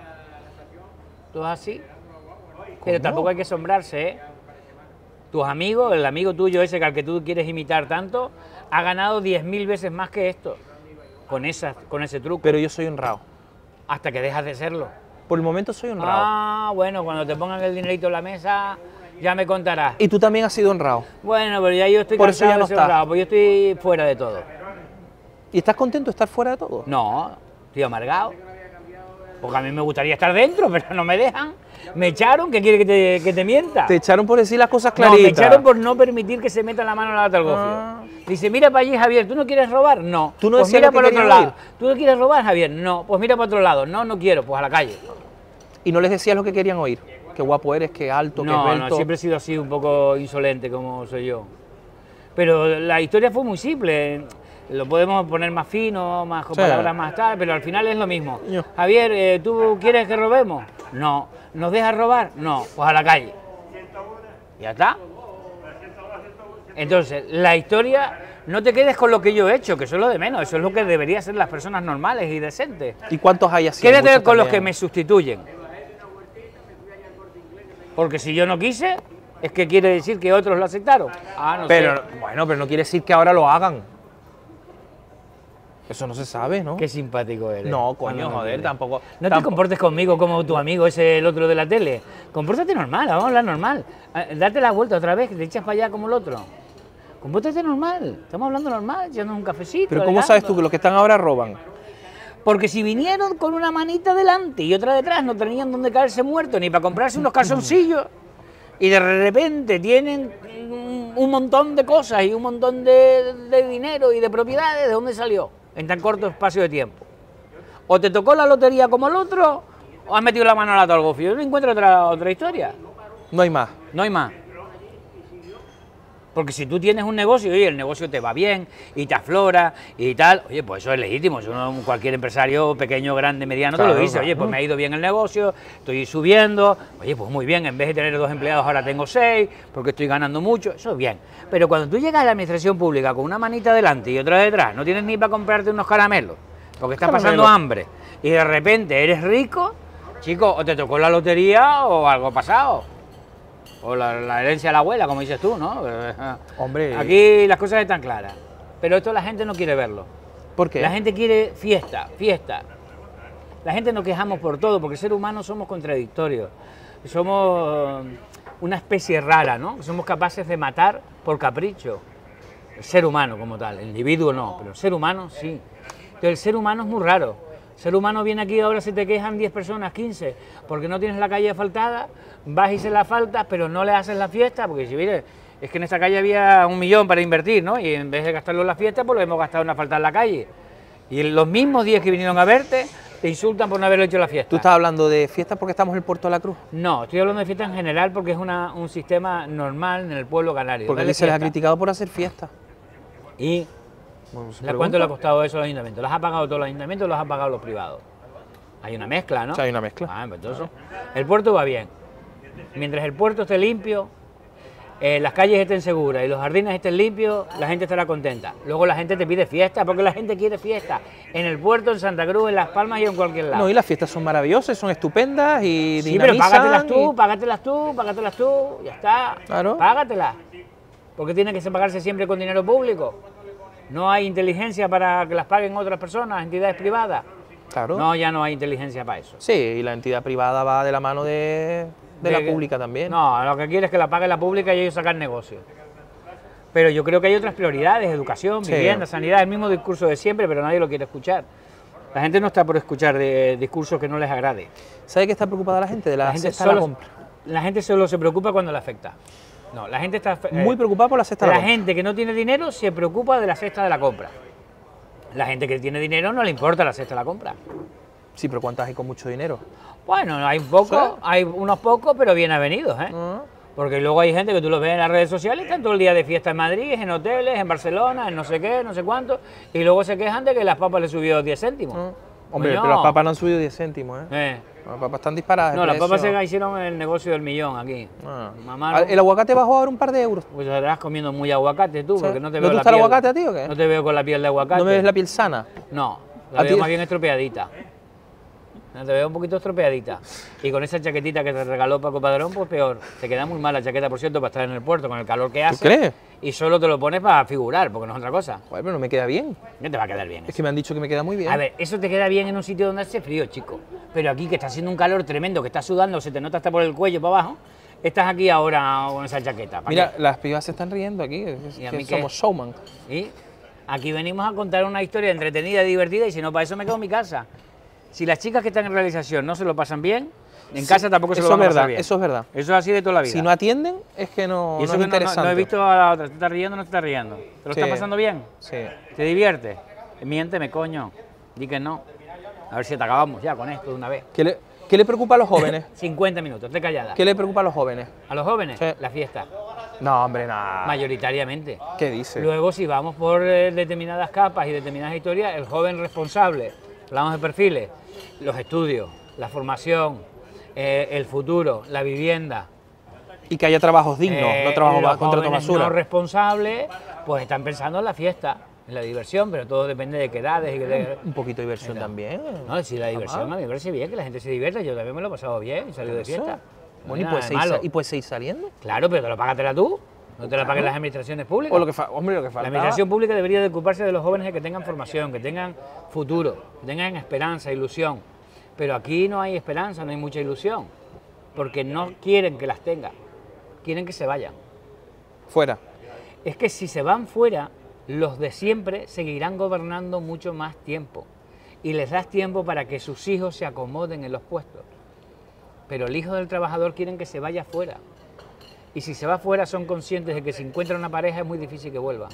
Speaker 1: Todo así. Pero tampoco hay que asombrarse, ¿eh? Tus amigos, el amigo tuyo ese que al que tú quieres imitar tanto, ha ganado diez mil veces más que esto. Con, esa, con ese truco.
Speaker 2: Pero yo soy honrado.
Speaker 1: Hasta que dejas de serlo.
Speaker 2: Por el momento soy honrado.
Speaker 1: Ah, bueno, cuando te pongan el dinerito en la mesa, ya me contarás.
Speaker 2: Y tú también has sido honrado.
Speaker 1: Bueno, pero ya yo estoy
Speaker 2: Por eso
Speaker 1: cansado
Speaker 2: ya no
Speaker 1: de ser
Speaker 2: estás.
Speaker 1: honrado, porque yo estoy fuera de todo.
Speaker 2: ¿Y estás contento de estar fuera de todo?
Speaker 1: No, estoy amargado. Porque a mí me gustaría estar dentro, pero no me dejan. Me echaron, ¿qué quiere que te, que te mienta?
Speaker 2: Te echaron por decir las cosas
Speaker 1: No,
Speaker 2: claritas.
Speaker 1: me echaron por no permitir que se meta la mano en la lata del gofio.
Speaker 2: Ah.
Speaker 1: Dice, mira para allí, Javier, ¿tú no quieres robar? No.
Speaker 2: ¿Tú no
Speaker 1: pues
Speaker 2: decías
Speaker 1: mira
Speaker 2: lo que
Speaker 1: por otro
Speaker 2: querían
Speaker 1: lado.
Speaker 2: oír?
Speaker 1: ¿Tú no quieres robar, Javier? No. Pues mira para otro lado. No, no quiero, pues a la calle.
Speaker 2: Y no les decías lo que querían oír. Qué guapo eres, qué alto, qué
Speaker 1: No,
Speaker 2: esbelto.
Speaker 1: no, siempre he sido así, un poco insolente como soy yo. Pero la historia fue muy simple. Lo podemos poner más fino, más con
Speaker 2: Sí.
Speaker 1: palabras más tal, pero al final es lo mismo.
Speaker 2: Yo.
Speaker 1: Javier, eh, ¿tú quieres que robemos? No. ¿Nos dejas robar? No. Pues a la calle. Ya está. Entonces, la historia, no te quedes con lo que yo he hecho, que eso es lo de menos. Eso es lo que deberían ser las personas normales y decentes.
Speaker 2: ¿Y cuántos hay así?
Speaker 1: Quédate
Speaker 2: Muchos
Speaker 1: con los que
Speaker 2: también.
Speaker 1: me sustituyen. Porque si yo no quise, es que quiere decir que otros lo aceptaron. Ah, no
Speaker 2: Pero,
Speaker 1: sé.
Speaker 2: bueno, pero no quiere decir que ahora lo hagan. Eso no se sabe, ¿no?
Speaker 1: Qué simpático eres.
Speaker 2: No, coño,
Speaker 1: Cuando me
Speaker 2: joder,
Speaker 1: quieres.
Speaker 2: tampoco.
Speaker 1: No te
Speaker 2: tampo-
Speaker 1: comportes conmigo como tu amigo ese, el otro de la tele. Compórtate normal, vamos a hablar normal. Ah, Date la vuelta otra vez, que te echas para allá como el otro. Compórtate normal, estamos hablando normal, echándonos un cafecito.
Speaker 2: Pero ¿cómo
Speaker 1: hablando.
Speaker 2: sabes tú que los que están ahora roban?
Speaker 1: Porque si vinieron con una manita delante y otra detrás, no tenían dónde caerse muertos ni para comprarse unos calzoncillos. Y de repente tienen un- un montón de cosas y un montón de, de dinero y de propiedades, ¿de dónde salió? En tan corto espacio de tiempo. O te tocó la lotería como el otro, o has metido la mano al lata gofio. Yo no encuentro otra, otra historia.
Speaker 2: No hay más.
Speaker 1: No hay más. Porque si tú tienes un negocio y el negocio te va bien y te aflora y tal, oye, pues eso es legítimo. Eso no- cualquier empresario, pequeño, grande, mediano, te
Speaker 2: Claro,
Speaker 1: lo dice.
Speaker 2: claro.
Speaker 1: Oye, pues me ha ido bien el negocio, estoy subiendo. Oye, pues muy bien, en vez de tener dos empleados ahora tengo seis, porque estoy ganando mucho. Eso es bien. Pero cuando tú llegas a la administración pública con una manita delante y otra detrás, no tienes ni para comprarte unos caramelos, porque estás pasando
Speaker 2: Caramelo.
Speaker 1: hambre, y de repente eres rico, chico, o te tocó la lotería o algo pasado. O la, la herencia de la abuela, como dices tú, ¿no?
Speaker 2: Hombre.
Speaker 1: Aquí las cosas están claras. Pero esto la gente no quiere verlo.
Speaker 2: ¿Por qué?
Speaker 1: La gente quiere fiesta, fiesta. La gente nos quejamos por todo, porque ser humanos somos contradictorios. Somos una especie rara, ¿no? Somos capaces de matar por capricho. El ser humano como tal, el individuo no, pero el ser humano sí. Entonces el ser humano es muy raro. El ser humano viene aquí, ahora se te quejan diez personas, quince, porque no tienes la calle asfaltada, vas y se la faltas, pero no le haces la fiesta, porque si mire, es que en esta calle había un millón para invertir, ¿no? Y en vez de gastarlo en la fiesta, pues lo hemos gastado en asfaltar la calle. Y los mismos días que vinieron a verte, te insultan por no haber hecho la fiesta.
Speaker 2: ¿Tú estás hablando de fiestas porque estamos en el Puerto de la Cruz?
Speaker 1: No, estoy hablando de fiesta en general porque es una, un sistema normal en el pueblo canario.
Speaker 2: Porque aquí se les ha criticado por hacer fiestas.
Speaker 1: ¿Y
Speaker 2: Bueno, se
Speaker 1: ¿la cuánto le ha costado eso al ayuntamiento? ¿Los ha pagado todos los ayuntamientos o los han pagado los privados? Hay una mezcla, ¿no?
Speaker 2: O sea, hay una mezcla.
Speaker 1: Ah, pues entonces, el puerto va bien. Mientras el puerto esté limpio, eh, las calles estén seguras y los jardines estén limpios, la gente estará contenta. Luego la gente te pide fiesta, porque la gente quiere fiesta. En el puerto, en Santa Cruz, en Las Palmas y en cualquier lado.
Speaker 2: No, y las fiestas son maravillosas, son estupendas y
Speaker 1: sí, pero págatelas tú,
Speaker 2: y...
Speaker 1: págatelas tú, págatelas tú, ya está.
Speaker 2: Claro.
Speaker 1: Págatelas. Porque tiene que pagarse siempre con dinero público. No hay inteligencia para que las paguen otras personas, entidades privadas.
Speaker 2: Claro.
Speaker 1: No, ya no hay inteligencia para eso.
Speaker 2: Sí, y la entidad privada va de la mano de, de, de la
Speaker 1: que,
Speaker 2: pública también.
Speaker 1: No, lo que quiere es que la pague la pública y ellos sacan negocio. Pero yo creo que hay otras prioridades, educación,
Speaker 2: sí.
Speaker 1: vivienda, sanidad, el mismo discurso de siempre, pero nadie lo quiere escuchar. La gente no está por escuchar de discursos que no les agrade.
Speaker 2: ¿Sabe qué está preocupada la gente? De la,
Speaker 1: la gente
Speaker 2: cesta
Speaker 1: solo,
Speaker 2: de la compra.
Speaker 1: La gente solo se preocupa cuando le afecta. No, la gente está... Eh,
Speaker 2: Muy preocupada por la cesta de la
Speaker 1: La
Speaker 2: compra.
Speaker 1: gente que no tiene dinero se preocupa de la cesta de la compra. La gente que tiene dinero no le importa la cesta de la compra.
Speaker 2: Sí, pero ¿cuántas hay con mucho dinero?
Speaker 1: Bueno, hay pocos,
Speaker 2: ¿Sí?
Speaker 1: hay unos pocos, pero bien avenidos, ¿eh?
Speaker 2: Uh-huh.
Speaker 1: Porque luego hay gente que tú los ves en las redes sociales, están todo el día de fiesta en Madrid, en hoteles, en Barcelona, en no sé qué, no sé cuánto, y luego se quejan de que las papas le subió diez céntimos.
Speaker 2: Uh-huh. Hombre,
Speaker 1: Coño.
Speaker 2: pero las papas no han subido diez céntimos, ¿eh?
Speaker 1: Eh.
Speaker 2: Las papas están disparadas.
Speaker 1: No,
Speaker 2: el
Speaker 1: las papas
Speaker 2: precio.
Speaker 1: se hicieron el negocio del millón aquí.
Speaker 2: Ah.
Speaker 1: Mamá,
Speaker 2: El aguacate bajó ahora un par de euros.
Speaker 1: pues estarás comiendo muy aguacate tú,
Speaker 2: ¿Sí?
Speaker 1: porque no te
Speaker 2: ¿No
Speaker 1: veo
Speaker 2: te
Speaker 1: la
Speaker 2: gusta el
Speaker 1: piel.
Speaker 2: aguacate a ti o qué?
Speaker 1: No te veo con la piel de aguacate.
Speaker 2: ¿No me ves la piel sana?
Speaker 1: No,
Speaker 2: ¿A
Speaker 1: la veo
Speaker 2: ti?
Speaker 1: más bien estropeadita. No, te veo un poquito estropeadita. Y con esa chaquetita que te regaló Paco Padrón, pues peor. Te queda muy mal la chaqueta, por cierto, para estar en el puerto con el calor que hace.
Speaker 2: ¿Tú crees?
Speaker 1: Y solo te lo pones para figurar, porque no es otra cosa.
Speaker 2: Joder, pero no me queda bien.
Speaker 1: ¿Qué te va a quedar bien?
Speaker 2: Es que me han dicho que me queda muy bien.
Speaker 1: A ver, eso te queda bien en un sitio donde hace frío, chico. Pero aquí, que está haciendo un calor tremendo, que estás sudando, se te nota hasta por el cuello para abajo, estás aquí ahora con esa chaqueta. ¿para
Speaker 2: Mira,
Speaker 1: qué?
Speaker 2: las pibas se están riendo aquí, es
Speaker 1: ¿Y a
Speaker 2: que
Speaker 1: mí qué?
Speaker 2: somos showman.
Speaker 1: ¿Y? Aquí venimos a contar una historia entretenida y divertida, y si no, para eso me quedo en mi casa. Si las chicas que están en realización no se lo pasan bien, en
Speaker 2: Sí,
Speaker 1: casa tampoco se lo
Speaker 2: eso
Speaker 1: van a
Speaker 2: es
Speaker 1: pasar
Speaker 2: verdad,
Speaker 1: bien.
Speaker 2: eso es verdad.
Speaker 1: Eso es así de toda la vida.
Speaker 2: Si no atienden, es que no,
Speaker 1: y eso
Speaker 2: no es
Speaker 1: que no, no-
Speaker 2: interesante.
Speaker 1: no he visto a la otra. ¿Te estás riendo o no te estás riendo? ¿Te lo
Speaker 2: Sí.
Speaker 1: estás pasando bien?
Speaker 2: Sí.
Speaker 1: ¿Te divierte? Miénteme, coño. Di que no. A ver si te acabamos ya con esto de una vez.
Speaker 2: ¿Qué le, qué le preocupa a los jóvenes?
Speaker 1: cincuenta minutos, esté callada.
Speaker 2: ¿Qué le preocupa a los jóvenes?
Speaker 1: ¿A los jóvenes?
Speaker 2: Sí.
Speaker 1: La fiesta.
Speaker 2: No, hombre, nada.
Speaker 1: Mayoritariamente.
Speaker 2: ¿Qué dice?
Speaker 1: Luego, si vamos por eh, determinadas capas y determinadas historias, el joven responsable, hablamos de perfiles, los estudios, la formación, eh, el futuro, la vivienda.
Speaker 2: Y que haya trabajos dignos,
Speaker 1: eh,
Speaker 2: no trabajos
Speaker 1: los
Speaker 2: bajo contrato
Speaker 1: jóvenes
Speaker 2: basura.
Speaker 1: no responsables, pues están pensando en la fiesta, en la diversión, pero todo depende de qué edades y qué de-
Speaker 2: Un poquito de diversión
Speaker 1: Mira.
Speaker 2: también.
Speaker 1: No, si la diversión
Speaker 2: Jamás.
Speaker 1: a mí me parece bien, que la gente se divierta, yo también me lo he pasado bien, he salido de
Speaker 2: Eso.
Speaker 1: fiesta. No
Speaker 2: Bueno,
Speaker 1: hay
Speaker 2: y
Speaker 1: nada
Speaker 2: puedes,
Speaker 1: de
Speaker 2: seguir,
Speaker 1: malo.
Speaker 2: sa- y puedes seguir saliendo.
Speaker 1: Claro, pero te lo págatela tú, no te la paguen las administraciones públicas.
Speaker 2: O lo que fa- hombre, lo que
Speaker 1: La
Speaker 2: falta.
Speaker 1: administración pública debería de ocuparse de los jóvenes de que tengan formación, que tengan futuro, que tengan esperanza, ilusión. Pero aquí no hay esperanza, no hay mucha ilusión, porque no quieren que las tengan, quieren que se vayan.
Speaker 2: Fuera.
Speaker 1: Es que si se van fuera, los de siempre seguirán gobernando mucho más tiempo y les das tiempo para que sus hijos se acomoden en los puestos. Pero el hijo del trabajador quieren que se vaya fuera. Y si se va fuera son conscientes de que si encuentra una pareja es muy difícil que vuelva.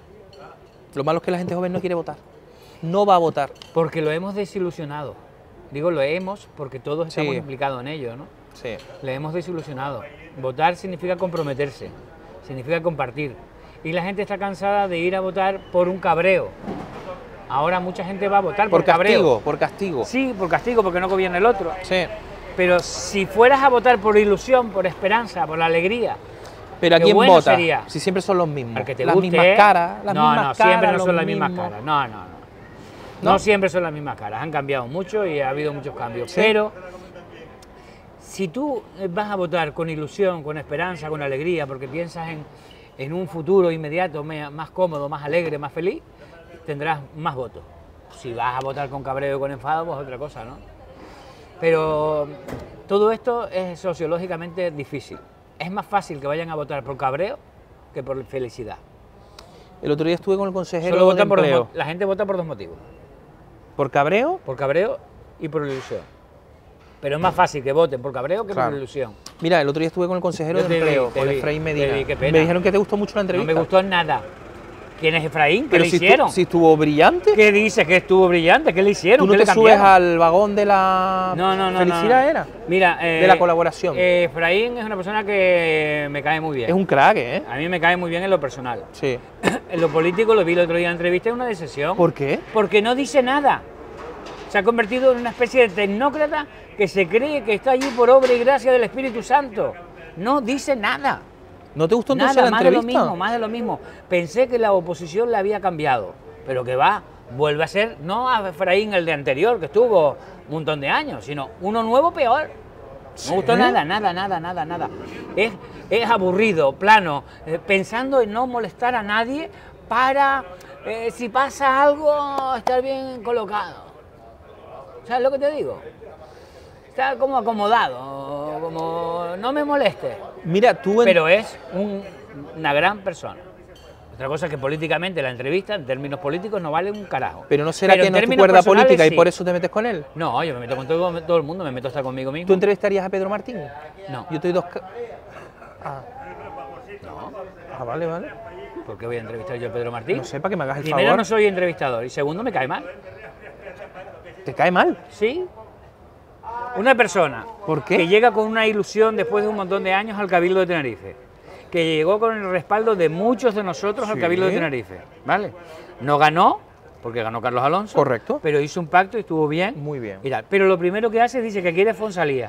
Speaker 2: Lo malo es que la gente joven no quiere votar. No va a votar.
Speaker 1: Porque lo hemos desilusionado. Digo lo hemos porque todos estamos
Speaker 2: Sí.
Speaker 1: implicados en ello, ¿no?
Speaker 2: Sí.
Speaker 1: Le hemos desilusionado. Votar significa comprometerse, significa compartir. Y la gente está cansada de ir a votar por un cabreo. Ahora mucha gente va a votar por,
Speaker 2: Por
Speaker 1: cabreo.
Speaker 2: castigo, por castigo.
Speaker 1: Sí, por castigo, porque no gobierna el otro.
Speaker 2: Sí.
Speaker 1: Pero si fueras a votar por ilusión, por esperanza, por la alegría,
Speaker 2: Pero ¿a
Speaker 1: Qué
Speaker 2: quién
Speaker 1: bueno
Speaker 2: vota?
Speaker 1: sería.
Speaker 2: Si siempre son los mismos.
Speaker 1: al que te
Speaker 2: las
Speaker 1: guste...
Speaker 2: mismas caras, las
Speaker 1: no,
Speaker 2: mismas
Speaker 1: no,
Speaker 2: caras.
Speaker 1: siempre no
Speaker 2: los
Speaker 1: son las mismas
Speaker 2: mismos.
Speaker 1: caras. No, no, no. No,
Speaker 2: ¿No?
Speaker 1: siempre son las mismas caras. Han cambiado mucho y ha habido muchos cambios.
Speaker 2: Sí.
Speaker 1: Pero si tú vas a votar con ilusión, con esperanza, con alegría, porque piensas en, en un futuro inmediato me- más cómodo, más alegre, más feliz, tendrás más votos. Si vas a votar con cabreo y con enfado, pues otra cosa, ¿no? Pero todo esto es sociológicamente difícil. Es más fácil que vayan a votar por cabreo que por felicidad.
Speaker 2: El otro día estuve con el consejero
Speaker 1: Solo
Speaker 2: de
Speaker 1: votan por dos
Speaker 2: empleo.
Speaker 1: mo- la gente vota por dos motivos.
Speaker 2: ¿Por cabreo?
Speaker 1: Por cabreo y por ilusión. Pero es más fácil que voten por cabreo que
Speaker 2: Claro.
Speaker 1: por ilusión.
Speaker 2: Mira, el otro día estuve con el consejero
Speaker 1: Yo
Speaker 2: de
Speaker 1: te vi,
Speaker 2: empleo,
Speaker 1: te
Speaker 2: con
Speaker 1: vi,
Speaker 2: Efraín
Speaker 1: te
Speaker 2: Medina.
Speaker 1: vi, qué pena.
Speaker 2: Me dijeron que te gustó mucho la
Speaker 1: No
Speaker 2: entrevista.
Speaker 1: me gustó nada. ¿Quién es Efraín? ¿Qué
Speaker 2: Pero
Speaker 1: le
Speaker 2: si
Speaker 1: hicieron?
Speaker 2: estu- si estuvo brillante.
Speaker 1: ¿Qué dice que estuvo brillante? ¿Qué le hicieron?
Speaker 2: ¿Tú no
Speaker 1: ¿Qué
Speaker 2: te
Speaker 1: le
Speaker 2: subes
Speaker 1: cambiaron?
Speaker 2: al vagón de la
Speaker 1: No, no, no.
Speaker 2: felicidad,
Speaker 1: no.
Speaker 2: era?
Speaker 1: Mira, eh,
Speaker 2: de la colaboración.
Speaker 1: eh, Efraín es una persona que me cae muy bien.
Speaker 2: Es un crack, ¿eh?
Speaker 1: A mí me cae muy bien en lo personal.
Speaker 2: Sí.
Speaker 1: En lo político lo vi el otro día en entrevista, es una decisión.
Speaker 2: ¿Por qué?
Speaker 1: Porque no dice nada. Se ha convertido en una especie de tecnócrata que se cree que está allí por obra y gracia del Espíritu Santo. No dice nada.
Speaker 2: ¿No te gustó entonces
Speaker 1: Nada,
Speaker 2: la
Speaker 1: más de lo
Speaker 2: entrevista?
Speaker 1: mismo, más de lo mismo. Pensé que la oposición la había cambiado, pero que va, vuelve a ser, no a Efraín el de anterior, que estuvo un montón de años, sino uno nuevo peor. No me gustó nada, nada, nada, nada, nada. Es, es aburrido, plano, eh, pensando en no molestar a nadie para, eh, si pasa algo, estar bien colocado. ¿Sabes lo que te digo? Está como acomodado, como no me moleste.
Speaker 2: Mira, tú en...
Speaker 1: Pero es un- una gran persona. Otra cosa es que políticamente la entrevista, en términos políticos, no vale un carajo.
Speaker 2: Pero no será
Speaker 1: Pero
Speaker 2: que
Speaker 1: en
Speaker 2: no es tu
Speaker 1: términos
Speaker 2: cuerda
Speaker 1: personales,
Speaker 2: política y
Speaker 1: sí.
Speaker 2: por eso te metes con él.
Speaker 1: No, yo me meto con todo, todo el mundo, me meto hasta conmigo mismo.
Speaker 2: ¿Tú entrevistarías a Pedro Martín?
Speaker 1: No.
Speaker 2: Yo te doy dos... ca- Ah. Ah, vale, vale.
Speaker 1: ¿Por qué voy a entrevistar yo a Pedro Martín?
Speaker 2: No sé, para que me hagas el
Speaker 1: Primero,
Speaker 2: favor.
Speaker 1: no soy entrevistador y segundo, me cae mal.
Speaker 2: ¿Te cae mal?
Speaker 1: ¿Sí? Una persona
Speaker 2: ¿Por qué?
Speaker 1: que llega con una ilusión después de un montón de años al Cabildo de Tenerife, que llegó con el respaldo de muchos de nosotros al
Speaker 2: Sí.
Speaker 1: Cabildo de Tenerife, ¿vale? No ganó, porque ganó Carlos Alonso.
Speaker 2: Correcto.
Speaker 1: Pero hizo un pacto y estuvo bien.
Speaker 2: Muy bien.
Speaker 1: Y tal. Pero lo primero que hace dice que quiere Fonsalía.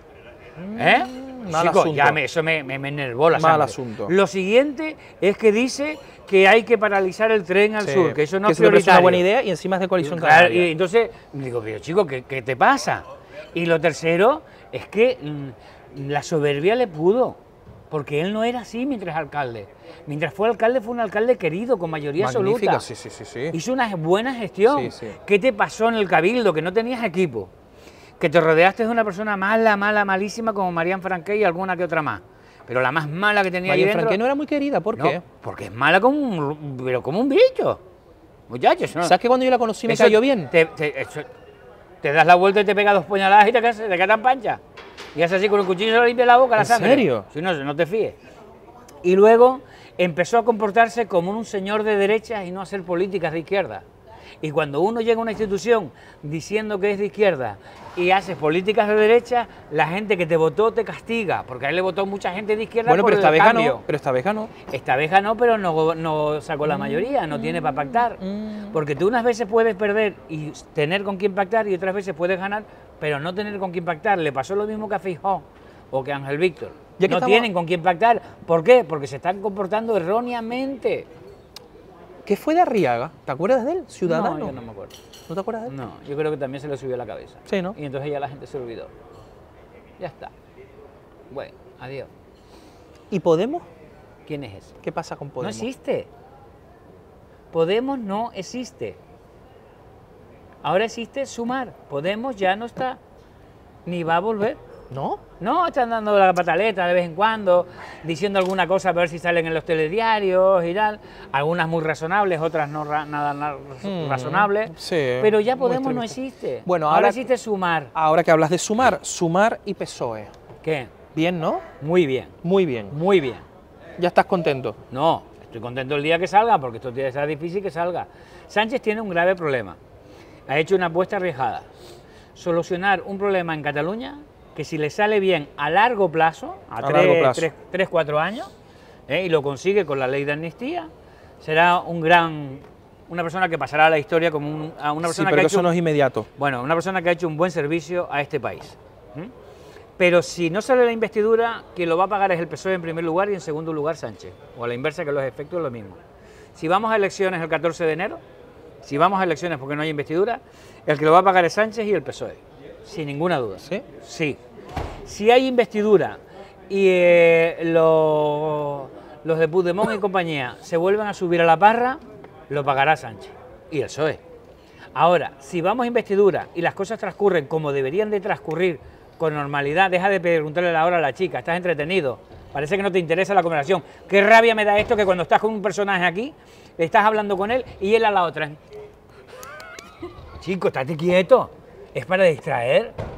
Speaker 1: ¿Eh?
Speaker 2: mal
Speaker 1: Chico,
Speaker 2: asunto.
Speaker 1: ya me, eso me, me, me enervó la
Speaker 2: Mal
Speaker 1: sangre.
Speaker 2: asunto.
Speaker 1: Lo siguiente es que dice que hay que paralizar el tren al
Speaker 2: Sí.
Speaker 1: sur, que eso no
Speaker 2: que
Speaker 1: es
Speaker 2: eso me parece
Speaker 1: prioritario.
Speaker 2: una buena idea y encima es de coalición
Speaker 1: Claro,
Speaker 2: canaria.
Speaker 1: y entonces digo, pero chico, ¿qué, qué te pasa? Y lo tercero es que mm, la soberbia le pudo, porque él no era así mientras alcalde. Mientras fue alcalde, fue un alcalde querido, con mayoría
Speaker 2: Magnífica,
Speaker 1: absoluta.
Speaker 2: sí, sí, sí, sí.
Speaker 1: Hizo una buena gestión.
Speaker 2: Sí, sí.
Speaker 1: ¿Qué te pasó en el Cabildo? Que no tenías equipo. Que te rodeaste de una persona mala, mala, malísima como Marian Franqué y alguna que otra más. Pero la más mala que tenía ahí
Speaker 2: María
Speaker 1: dentro...
Speaker 2: Franqué no era muy querida, ¿por
Speaker 1: No,
Speaker 2: qué?
Speaker 1: porque es mala como un, pero como un bicho. Muchachos, ¿no?
Speaker 2: ¿Sabes que cuando yo la conocí me
Speaker 1: Eso
Speaker 2: cayó bien?
Speaker 1: Te, te- eso- te das la vuelta y te pega dos puñaladas y te quedas, te quedas tan pancha. Y haces así con el cuchillo y se le limpia la boca, la
Speaker 2: ¿En
Speaker 1: sangre.
Speaker 2: serio?
Speaker 1: Si no, no te fíes. Y luego empezó a comportarse como un señor de derecha y no a hacer políticas de izquierda. Y cuando uno llega a una institución diciendo que es de izquierda y haces políticas de derecha, la gente que te votó te castiga, porque a él le votó mucha gente de izquierda
Speaker 2: Bueno,
Speaker 1: por
Speaker 2: pero esta
Speaker 1: el
Speaker 2: vez
Speaker 1: cambio.
Speaker 2: ganó. Pero esta vez ganó.
Speaker 1: Esta vez ganó, pero no, no sacó la mayoría, no tiene para pactar. Porque tú unas veces puedes perder y tener con quién pactar y otras veces puedes ganar, pero no tener con quién pactar. Le pasó lo mismo que a Feijóo o que a Ángel Víctor.
Speaker 2: Ya que
Speaker 1: No
Speaker 2: estamos-
Speaker 1: tienen con quién pactar. ¿Por qué? Porque se están comportando erróneamente.
Speaker 2: ¿Qué fue de Arriaga? ¿Te acuerdas de él? Ciudadano.
Speaker 1: No, yo no me acuerdo.
Speaker 2: ¿No te acuerdas de él?
Speaker 1: No, yo creo que también se le subió a la cabeza.
Speaker 2: Sí, ¿no?
Speaker 1: Y entonces ya la gente se olvidó. Ya está. Bueno, adiós.
Speaker 2: ¿Y Podemos?
Speaker 1: ¿Quién es ese?
Speaker 2: ¿Qué pasa con
Speaker 1: No
Speaker 2: Podemos?
Speaker 1: existe. Podemos no existe. Ahora existe Sumar. Podemos ya no está. Ni va a volver.
Speaker 2: ¿No?
Speaker 1: No, están dando la pataleta de vez en cuando, diciendo alguna cosa a ver si salen en los telediarios y tal. Algunas muy razonables, otras no ra- nada, nada
Speaker 2: Mm,
Speaker 1: razonables.
Speaker 2: sí,
Speaker 1: pero ya
Speaker 2: muy
Speaker 1: Podemos no
Speaker 2: extremista.
Speaker 1: existe.
Speaker 2: Bueno,
Speaker 1: ahora,
Speaker 2: ahora-
Speaker 1: existe Sumar.
Speaker 2: Ahora que hablas de Sumar, Sumar y P S O E.
Speaker 1: ¿Qué?
Speaker 2: Bien, ¿no?
Speaker 1: Muy bien,
Speaker 2: Muy bien.
Speaker 1: muy bien.
Speaker 2: Ya estás contento.
Speaker 1: No, estoy contento el día que salga, porque esto tiene que ser difícil que salga. Sánchez tiene un grave problema. Ha hecho una apuesta arriesgada. Solucionar un problema en Cataluña que si le sale bien a largo plazo, a,
Speaker 2: A
Speaker 1: tres,
Speaker 2: largo plazo.
Speaker 1: tres, tres, cuatro años, ¿eh? y lo consigue con la ley de amnistía, será un gran, una persona que pasará a la historia como un- a una
Speaker 2: Sí,
Speaker 1: persona
Speaker 2: pero
Speaker 1: que ha
Speaker 2: que
Speaker 1: hecho,
Speaker 2: eso no es inmediato.
Speaker 1: bueno, una persona que ha hecho un buen servicio a este país. ¿m? Pero si no sale la investidura, quien lo va a pagar es el P S O E en primer lugar y en segundo lugar Sánchez. O a la inversa, que los efectos es lo mismo. Si vamos a elecciones el catorce de enero, si vamos a elecciones porque no hay investidura, el que lo va a pagar es Sánchez y el P S O E. Sin ninguna duda.
Speaker 2: ¿Sí?
Speaker 1: Sí. Si hay investidura y eh, lo- los de Puigdemont y compañía se vuelven a subir a la parra, lo pagará Sánchez y el P S O E. Ahora, si vamos a investidura y las cosas transcurren como deberían de transcurrir, con normalidad, deja de preguntarle la hora a la chica, estás entretenido, parece que no te interesa la conversación. Qué rabia me da esto que cuando estás con un personaje aquí, le estás hablando con él y él a la otra. Chico, estate quieto, es para distraer.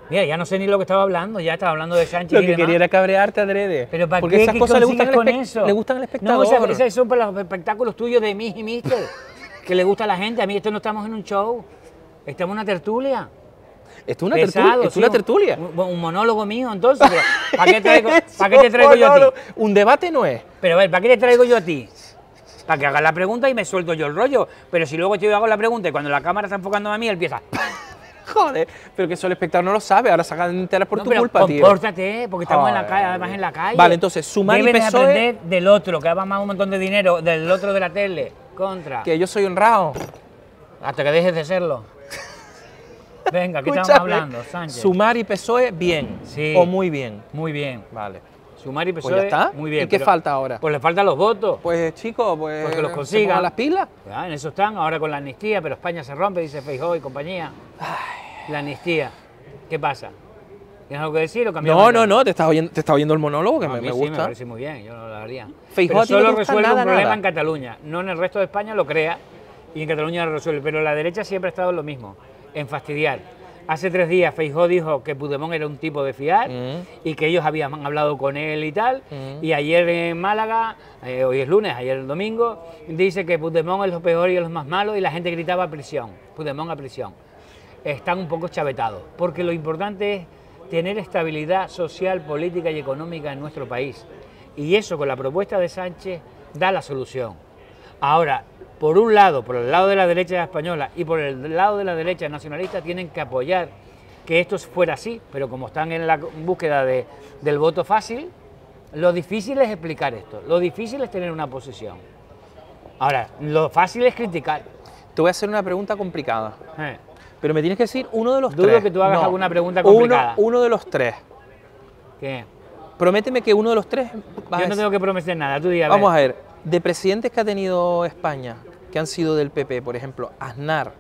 Speaker 1: Mira, ya no sé ni lo que estaba hablando, ya estaba hablando de Sánchez
Speaker 2: Lo
Speaker 1: y
Speaker 2: que
Speaker 1: demás.
Speaker 2: quería era cabrearte adrede.
Speaker 1: Pero ¿para
Speaker 2: Porque
Speaker 1: qué?
Speaker 2: esas
Speaker 1: ¿Qué
Speaker 2: cosas le gustan, al
Speaker 1: consigues con
Speaker 2: espe-
Speaker 1: eso?
Speaker 2: le gustan al espectador.
Speaker 1: No, esas, esas son para los espectáculos tuyos de mí y mister, que le gusta a la gente. A mí esto no estamos en un show, estamos en una tertulia.
Speaker 2: Esto es una
Speaker 1: Pesado,
Speaker 2: tertulia. Es
Speaker 1: sí,
Speaker 2: una
Speaker 1: un-
Speaker 2: tertulia.
Speaker 1: Un, un monólogo mío, entonces. pero ¿Para qué, traigo, ¿para qué te traigo yo a ti?
Speaker 2: Un debate no es.
Speaker 1: Pero a ver, ¿para qué te traigo yo a ti? Para que hagas la pregunta y me suelto yo el rollo. Pero si luego yo hago la pregunta y cuando la cámara está enfocando a mí, él empieza...
Speaker 2: Joder, pero que eso el espectador no lo sabe, ahora se acaban de enterar por
Speaker 1: No,
Speaker 2: tu
Speaker 1: pero
Speaker 2: culpa, tío.
Speaker 1: compórtate, porque estamos en la
Speaker 2: Joder.
Speaker 1: calle, además en la calle.
Speaker 2: Vale, entonces, Sumar y
Speaker 1: Debes de
Speaker 2: P S O E-
Speaker 1: aprender del otro, que ha más un montón de dinero, del otro de la tele, contra.
Speaker 2: Que yo soy honrado.
Speaker 1: Hasta que dejes de serlo. Venga, ¿qué estamos
Speaker 2: Escúchame,
Speaker 1: hablando, Sánchez?
Speaker 2: Sumar y P S O E, bien.
Speaker 1: Sí.
Speaker 2: O muy bien.
Speaker 1: Muy bien.
Speaker 2: Vale.
Speaker 1: Sumar y P S O E,
Speaker 2: Pues ya está.
Speaker 1: muy bien.
Speaker 2: ¿Y qué
Speaker 1: pero-
Speaker 2: falta ahora?
Speaker 1: Pues le faltan los votos.
Speaker 2: Pues chicos, pues.
Speaker 1: Porque los
Speaker 2: se
Speaker 1: consigan.
Speaker 2: pongan las pilas.
Speaker 1: Ya, en eso están, ahora con la amnistía, pero España se rompe, dice Feijóo y compañía. La amnistía. ¿Qué pasa? ¿Tienes algo que decir o cambiamos?
Speaker 2: No,
Speaker 1: de
Speaker 2: no,
Speaker 1: tema?
Speaker 2: no, te estás oyendo, te está oyendo el monólogo, que
Speaker 1: No, a
Speaker 2: me,
Speaker 1: mí
Speaker 2: me
Speaker 1: sí me
Speaker 2: gusta.
Speaker 1: parece muy bien, yo lo haría.
Speaker 2: Feijóo
Speaker 1: Pero
Speaker 2: a ti no
Speaker 1: solo
Speaker 2: te gusta
Speaker 1: resuelve
Speaker 2: nada,
Speaker 1: un problema
Speaker 2: nada.
Speaker 1: en Cataluña, no en el resto de España lo crea y en Cataluña lo resuelve, pero la derecha siempre ha estado en lo mismo, en fastidiar. Hace tres días Feijóo dijo que Puigdemont era un tipo de fiar
Speaker 2: Mm.
Speaker 1: y que ellos habían hablado con él y tal,
Speaker 2: Mm.
Speaker 1: y ayer en Málaga, eh, hoy es lunes, ayer el domingo, dice que Puigdemont es lo peor y es lo más malo y la gente gritaba a prisión, Puigdemont a prisión. Están un poco chavetados, porque lo importante es tener estabilidad social, política y económica en nuestro país. Y eso con la propuesta de Sánchez da la solución. Ahora, por un lado, por el lado de la derecha española y por el lado de la derecha nacionalista, tienen que apoyar que esto fuera así, pero como están en la búsqueda de, del voto fácil, lo difícil es explicar esto, lo difícil es tener una posición. Ahora, lo fácil es criticar.
Speaker 2: Te voy a hacer una pregunta complicada.
Speaker 1: Eh.
Speaker 2: Pero me tienes que decir uno de los
Speaker 1: Dudo
Speaker 2: tres.
Speaker 1: que tú hagas
Speaker 2: No,
Speaker 1: alguna pregunta
Speaker 2: uno-
Speaker 1: complicada.
Speaker 2: Uno, de los tres.
Speaker 1: ¿Qué?
Speaker 2: Prométeme que uno de los tres. vas
Speaker 1: Yo
Speaker 2: a
Speaker 1: no
Speaker 2: decir-
Speaker 1: tengo que prometer nada, tú di, a
Speaker 2: Vamos
Speaker 1: ver.
Speaker 2: a ver, de presidentes que ha tenido España, que han sido del P P, por ejemplo, Aznar,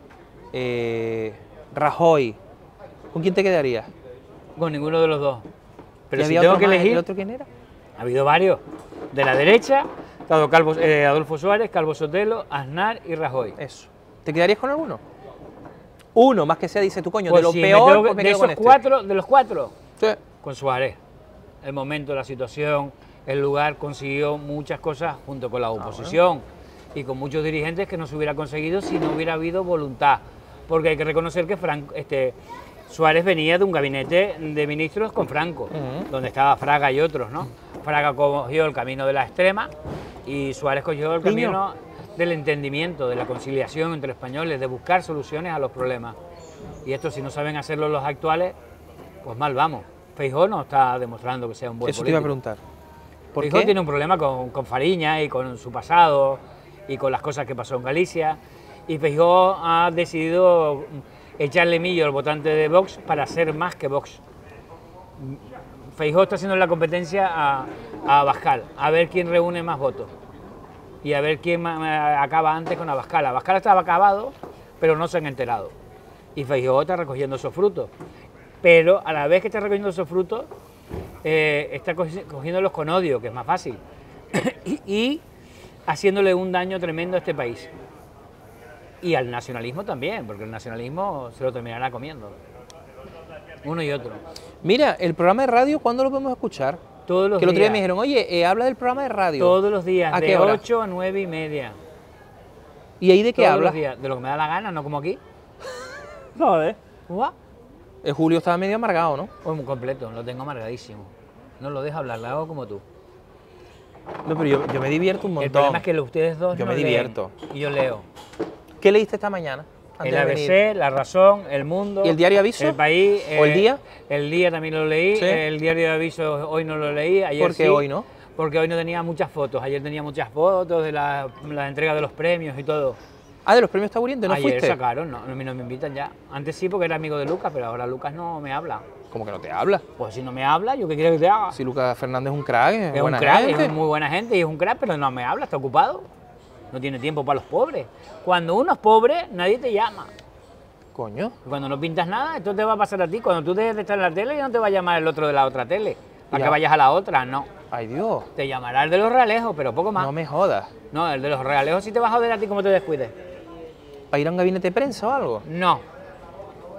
Speaker 2: eh, Rajoy, ¿con quién te quedarías?
Speaker 1: Con ninguno de los dos. Pero
Speaker 2: ¿Y
Speaker 1: si
Speaker 2: había
Speaker 1: tengo
Speaker 2: otro
Speaker 1: que
Speaker 2: más?
Speaker 1: elegir,
Speaker 2: ¿El otro quién era?
Speaker 1: ha habido varios. De la derecha, estado Calvo, eh, Adolfo Suárez, Calvo Sotelo, Aznar y Rajoy.
Speaker 2: Eso. ¿Te quedarías con alguno? Uno, más que sea, dice tu coño,
Speaker 1: Pues
Speaker 2: de lo
Speaker 1: si me
Speaker 2: peor,
Speaker 1: tengo que-
Speaker 2: pues me
Speaker 1: de
Speaker 2: quedo
Speaker 1: esos
Speaker 2: con este.
Speaker 1: cuatro, de los cuatro,
Speaker 2: Sí.
Speaker 1: con Suárez. El momento, la situación, el lugar consiguió muchas cosas junto con la oposición y con muchos dirigentes que no se hubiera conseguido si no hubiera habido voluntad. Porque hay que reconocer que Franco, este, Suárez venía de un gabinete de ministros con Franco,
Speaker 2: Ujú.
Speaker 1: donde estaba Fraga y otros, ¿no? Fraga cogió el camino de la extrema y Suárez cogió el
Speaker 2: Niño.
Speaker 1: camino del entendimiento, de la conciliación entre españoles, de buscar soluciones a los problemas. Y esto, si no saben hacerlo los actuales, pues mal vamos. Feijóo no está demostrando que sea un buen
Speaker 2: Eso te iba a
Speaker 1: político.
Speaker 2: preguntar. ¿Por
Speaker 1: Feijóo
Speaker 2: qué?
Speaker 1: tiene un problema con, con Fariña y con su pasado y con las cosas que pasó en Galicia. Y Feijóo ha decidido echarle millo al votante de Vox para ser más que Vox. Feijóo está haciendo la competencia a, a Abascal, a ver quién reúne más votos y a ver quién ma- ma- acaba antes con Abascal. Abascal estaba acabado, pero no se han enterado. Y Feijóo está recogiendo esos frutos. Pero a la vez que está recogiendo esos frutos, eh, está cogi- cogiéndolos con odio, que es más fácil, y, y haciéndole un daño tremendo a este país. Y al nacionalismo también, porque el nacionalismo se lo terminará comiendo. Uno y otro.
Speaker 2: Mira, el programa de radio, ¿cuándo lo podemos escuchar?
Speaker 1: Todos los
Speaker 2: Que el otro día
Speaker 1: días.
Speaker 2: me dijeron, oye, eh, habla del programa de radio.
Speaker 1: Todos los días,
Speaker 2: ¿A
Speaker 1: de
Speaker 2: qué hora?
Speaker 1: ocho a nueve y media.
Speaker 2: ¿Y ahí de qué
Speaker 1: Todos
Speaker 2: hablas?
Speaker 1: los días, de lo que me da la gana, no como aquí. Joder. ¿What?
Speaker 2: El Julio estaba medio amargado, ¿no?
Speaker 1: Pues muy completo, lo tengo amargadísimo. No lo dejo hablar, lo hago como tú.
Speaker 2: No, pero yo, yo me divierto un
Speaker 1: El
Speaker 2: montón.
Speaker 1: problema es que lo- ustedes dos
Speaker 2: Yo
Speaker 1: no
Speaker 2: me
Speaker 1: leen,
Speaker 2: divierto.
Speaker 1: y yo leo.
Speaker 2: ¿Qué leíste esta mañana? antes
Speaker 1: El
Speaker 2: de
Speaker 1: A B
Speaker 2: venir?
Speaker 1: C, La Razón, El Mundo.
Speaker 2: ¿Y el diario Aviso?
Speaker 1: El País.
Speaker 2: ¿O El
Speaker 1: eh,
Speaker 2: Día?
Speaker 1: El Día también lo leí.
Speaker 2: Sí.
Speaker 1: El diario de Aviso hoy no lo leí. Ayer
Speaker 2: ¿Por qué
Speaker 1: sí,
Speaker 2: hoy no?
Speaker 1: Porque hoy no tenía muchas fotos. Ayer tenía muchas fotos de la, la entrega de los premios y todo.
Speaker 2: Ah, de los premios Taburiente, ¿no
Speaker 1: Ayer
Speaker 2: fuiste?
Speaker 1: sacaron, no, no, me- no me invitan ya. Antes sí porque era amigo de Lucas, pero ahora Lucas no me habla.
Speaker 2: Como que no te habla.
Speaker 1: Pues si no me habla, ¿yo qué quiero que te haga?
Speaker 2: Si Lucas Fernández es un crack, es,
Speaker 1: es un
Speaker 2: buena
Speaker 1: crack,
Speaker 2: gente.
Speaker 1: es muy buena gente y es un crack, pero no me habla, está ocupado. No tiene tiempo para los pobres. Cuando uno es pobre, nadie te llama.
Speaker 2: Coño.
Speaker 1: Cuando no pintas nada, esto te va a pasar a ti. Cuando tú dejes de estar en la tele, ya no te va a llamar el otro de la otra tele. Para
Speaker 2: Ya.
Speaker 1: que vayas a la otra, no.
Speaker 2: Ay, Dios.
Speaker 1: Te llamará el de los realejos, pero poco más.
Speaker 2: No
Speaker 1: No,
Speaker 2: me jodas.
Speaker 1: el de los realejos sí te va a joder a ti como te descuides.
Speaker 2: ¿Para ir a un gabinete de prensa o algo?
Speaker 1: No.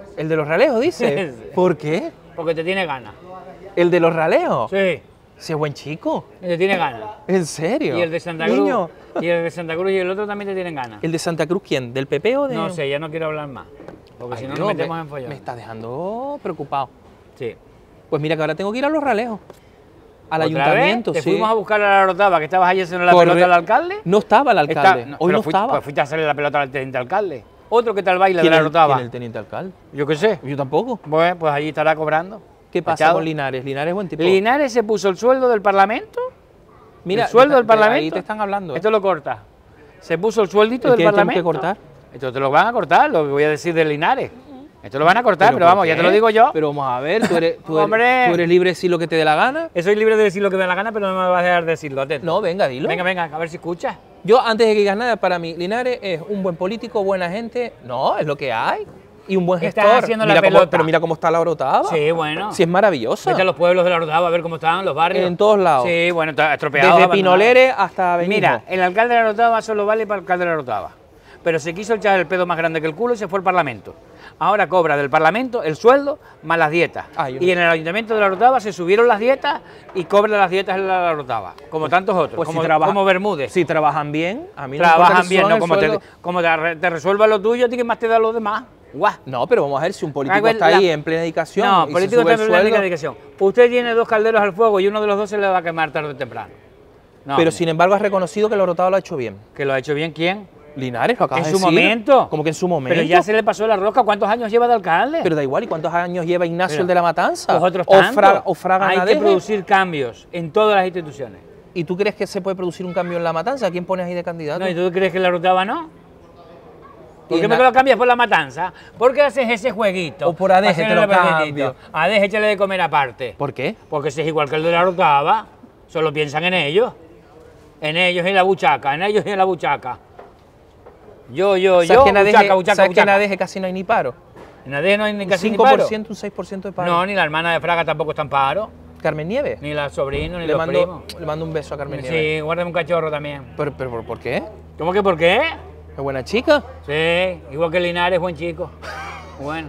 Speaker 2: ¿El de los ralejos, dice?
Speaker 1: Sí.
Speaker 2: ¿Por qué?
Speaker 1: Porque te tiene ganas.
Speaker 2: ¿El de los ralejos?
Speaker 1: Sí,
Speaker 2: Si es buen chico.
Speaker 1: te tiene ganas.
Speaker 2: ¿En serio?
Speaker 1: Y el de Santa Cruz.
Speaker 2: Niño.
Speaker 1: Y el de Santa Cruz y el otro también te tienen ganas.
Speaker 2: ¿El de Santa Cruz quién? ¿Del P P o de...?
Speaker 1: No sé, ya no quiero hablar más. Porque
Speaker 2: Ay,
Speaker 1: si no
Speaker 2: Dios,
Speaker 1: nos metemos
Speaker 2: me,
Speaker 1: en follón.
Speaker 2: me está dejando preocupado.
Speaker 1: Sí.
Speaker 2: Pues mira que ahora tengo que ir a los ralejos. Al
Speaker 1: ¿Otra
Speaker 2: ayuntamiento,
Speaker 1: vez? Te
Speaker 2: sí.
Speaker 1: fuimos a buscar a la rotava, que estabas ayer haciendo la
Speaker 2: Corre-
Speaker 1: pelota al alcalde.
Speaker 2: No estaba el alcalde.
Speaker 1: Está-
Speaker 2: Hoy
Speaker 1: pero
Speaker 2: no
Speaker 1: fuiste,
Speaker 2: estaba.
Speaker 1: Pues fuiste a hacerle la pelota al teniente alcalde. Otro que tal baila de
Speaker 2: ¿Quién
Speaker 1: la
Speaker 2: es-
Speaker 1: rotava.
Speaker 2: quién es el teniente alcalde?
Speaker 1: Yo qué sé.
Speaker 2: Yo tampoco.
Speaker 1: Bueno, pues allí estará cobrando.
Speaker 2: ¿Qué pasa
Speaker 1: Echado.
Speaker 2: con Linares? Linares es buen tipo.
Speaker 1: Linares se puso el sueldo del Parlamento.
Speaker 2: Mira,
Speaker 1: el sueldo del
Speaker 2: te- te-
Speaker 1: Parlamento.
Speaker 2: Ahí te están hablando. ¿eh?
Speaker 1: Esto lo corta. Se puso el sueldito
Speaker 2: ¿El
Speaker 1: del
Speaker 2: qué tengo
Speaker 1: Parlamento.
Speaker 2: que cortar?
Speaker 1: Esto te lo van a cortar, lo que voy a decir de Linares. Esto lo van a cortar, pero,
Speaker 2: ¿por
Speaker 1: vamos,
Speaker 2: qué?
Speaker 1: ya te lo digo yo.
Speaker 2: Pero vamos a ver, tú eres, tú eres-
Speaker 1: Hombre.
Speaker 2: tú eres libre de decir lo que te dé la gana.
Speaker 1: Soy libre de decir lo que me da la gana, pero no me vas a dejar decirlo. Atento.
Speaker 2: No, venga, dilo.
Speaker 1: Venga, venga, a ver si escuchas.
Speaker 2: Yo, antes de que digas nada, para mí, Linares es un buen político, buena gente. No, es lo que hay. Y un buen
Speaker 1: Estás
Speaker 2: gestor.
Speaker 1: haciendo la
Speaker 2: Mira cómo-
Speaker 1: pelota.
Speaker 2: pero mira cómo está la Orotava.
Speaker 1: Sí, bueno.
Speaker 2: Sí, es maravillosa.
Speaker 1: Vete a los pueblos de la Rotava a ver cómo están los barrios.
Speaker 2: En todos lados.
Speaker 1: Sí, bueno, está estropeado.
Speaker 2: Desde
Speaker 1: abandonado.
Speaker 2: Pinoleres hasta Benigno.
Speaker 1: Mira, el alcalde de la Rotava solo vale para el alcalde de la Rotava. Pero se quiso echar el pedo más grande que el culo y se fue al Parlamento. Ahora cobra del Parlamento el sueldo más las dietas.
Speaker 2: Ah, yo no-
Speaker 1: Y en el Ayuntamiento de la Rotava se subieron las dietas y cobra las dietas en la Rotava. Como tantos otros,
Speaker 2: pues si
Speaker 1: como,
Speaker 2: trabaja-
Speaker 1: como Bermúdez.
Speaker 2: Si trabajan bien, a mí no me importa
Speaker 1: Trabajan
Speaker 2: que
Speaker 1: bien,
Speaker 2: suban
Speaker 1: ¿no?
Speaker 2: el
Speaker 1: Como, te,
Speaker 2: sueldo.
Speaker 1: como te, re- te resuelva lo tuyo, ¿a ti qué más te da lo demás? Guau.
Speaker 2: No, pero vamos a ver si un político
Speaker 1: Ay, pues,
Speaker 2: está
Speaker 1: la-
Speaker 2: ahí en plena dedicación
Speaker 1: No,
Speaker 2: y se
Speaker 1: político
Speaker 2: sube
Speaker 1: está
Speaker 2: el
Speaker 1: en plena
Speaker 2: sueldo.
Speaker 1: dedicación. Usted tiene dos calderos al fuego y uno de los dos se le va a quemar tarde o temprano. No,
Speaker 2: Pero sin embargo has reconocido que el Orotava lo ha hecho bien.
Speaker 1: ¿Que lo ha hecho bien quién?
Speaker 2: Linares, lo acabas
Speaker 1: En
Speaker 2: de
Speaker 1: su
Speaker 2: decir.
Speaker 1: momento.
Speaker 2: Como que en su momento.
Speaker 1: Pero ya se le pasó la rosca. ¿Cuántos años lleva de alcalde?
Speaker 2: Pero da igual, ¿y cuántos años lleva Ignacio
Speaker 1: Pero-
Speaker 2: el de la Matanza?
Speaker 1: Pues otros
Speaker 2: o
Speaker 1: tantos.
Speaker 2: Fraga, o Fraga
Speaker 1: Hay que
Speaker 2: Nadeje.
Speaker 1: producir cambios en todas las instituciones.
Speaker 2: ¿Y tú crees que se puede producir un cambio en la Matanza? ¿A quién pones ahí de candidato?
Speaker 1: No, ¿y tú crees que la Rotava no? ¿Por
Speaker 2: Y
Speaker 1: qué
Speaker 2: na-
Speaker 1: me lo cambias por la Matanza? ¿Por qué haces ese jueguito?
Speaker 2: O por Adeje
Speaker 1: Hacerle
Speaker 2: te lo
Speaker 1: el paquetito.
Speaker 2: cambio.
Speaker 1: A Adeje échale de comer aparte.
Speaker 2: ¿Por qué?
Speaker 1: Porque si es igual que el de la Rotava, solo piensan en ellos. En ellos y en la buchaca, en ellos y en la buchaca. Yo, yo,
Speaker 2: ¿Sabes
Speaker 1: yo,
Speaker 2: que en Adeje-
Speaker 1: buchaca, buchaca,
Speaker 2: ¿sabes que en
Speaker 1: buchaca.
Speaker 2: Adeje casi no hay ni paro?
Speaker 1: En Adeje no hay ni
Speaker 2: Un
Speaker 1: casi ni
Speaker 2: cinco
Speaker 1: paro.
Speaker 2: por ciento, un seis por ciento de paro.
Speaker 1: No, ni la hermana de Fraga tampoco está en paro.
Speaker 2: Carmen Nieves.
Speaker 1: Ni la sobrina, ni
Speaker 2: Le
Speaker 1: los
Speaker 2: mando,
Speaker 1: primos.
Speaker 2: le mando un beso a Carmen Nieves.
Speaker 1: Sí, guárdame un cachorro también.
Speaker 2: Pero, pero, ¿por- ¿por qué?
Speaker 1: ¿Cómo que por qué?
Speaker 2: ¿Es buena chica?
Speaker 1: Sí, igual que Linares, buen chico. Bueno,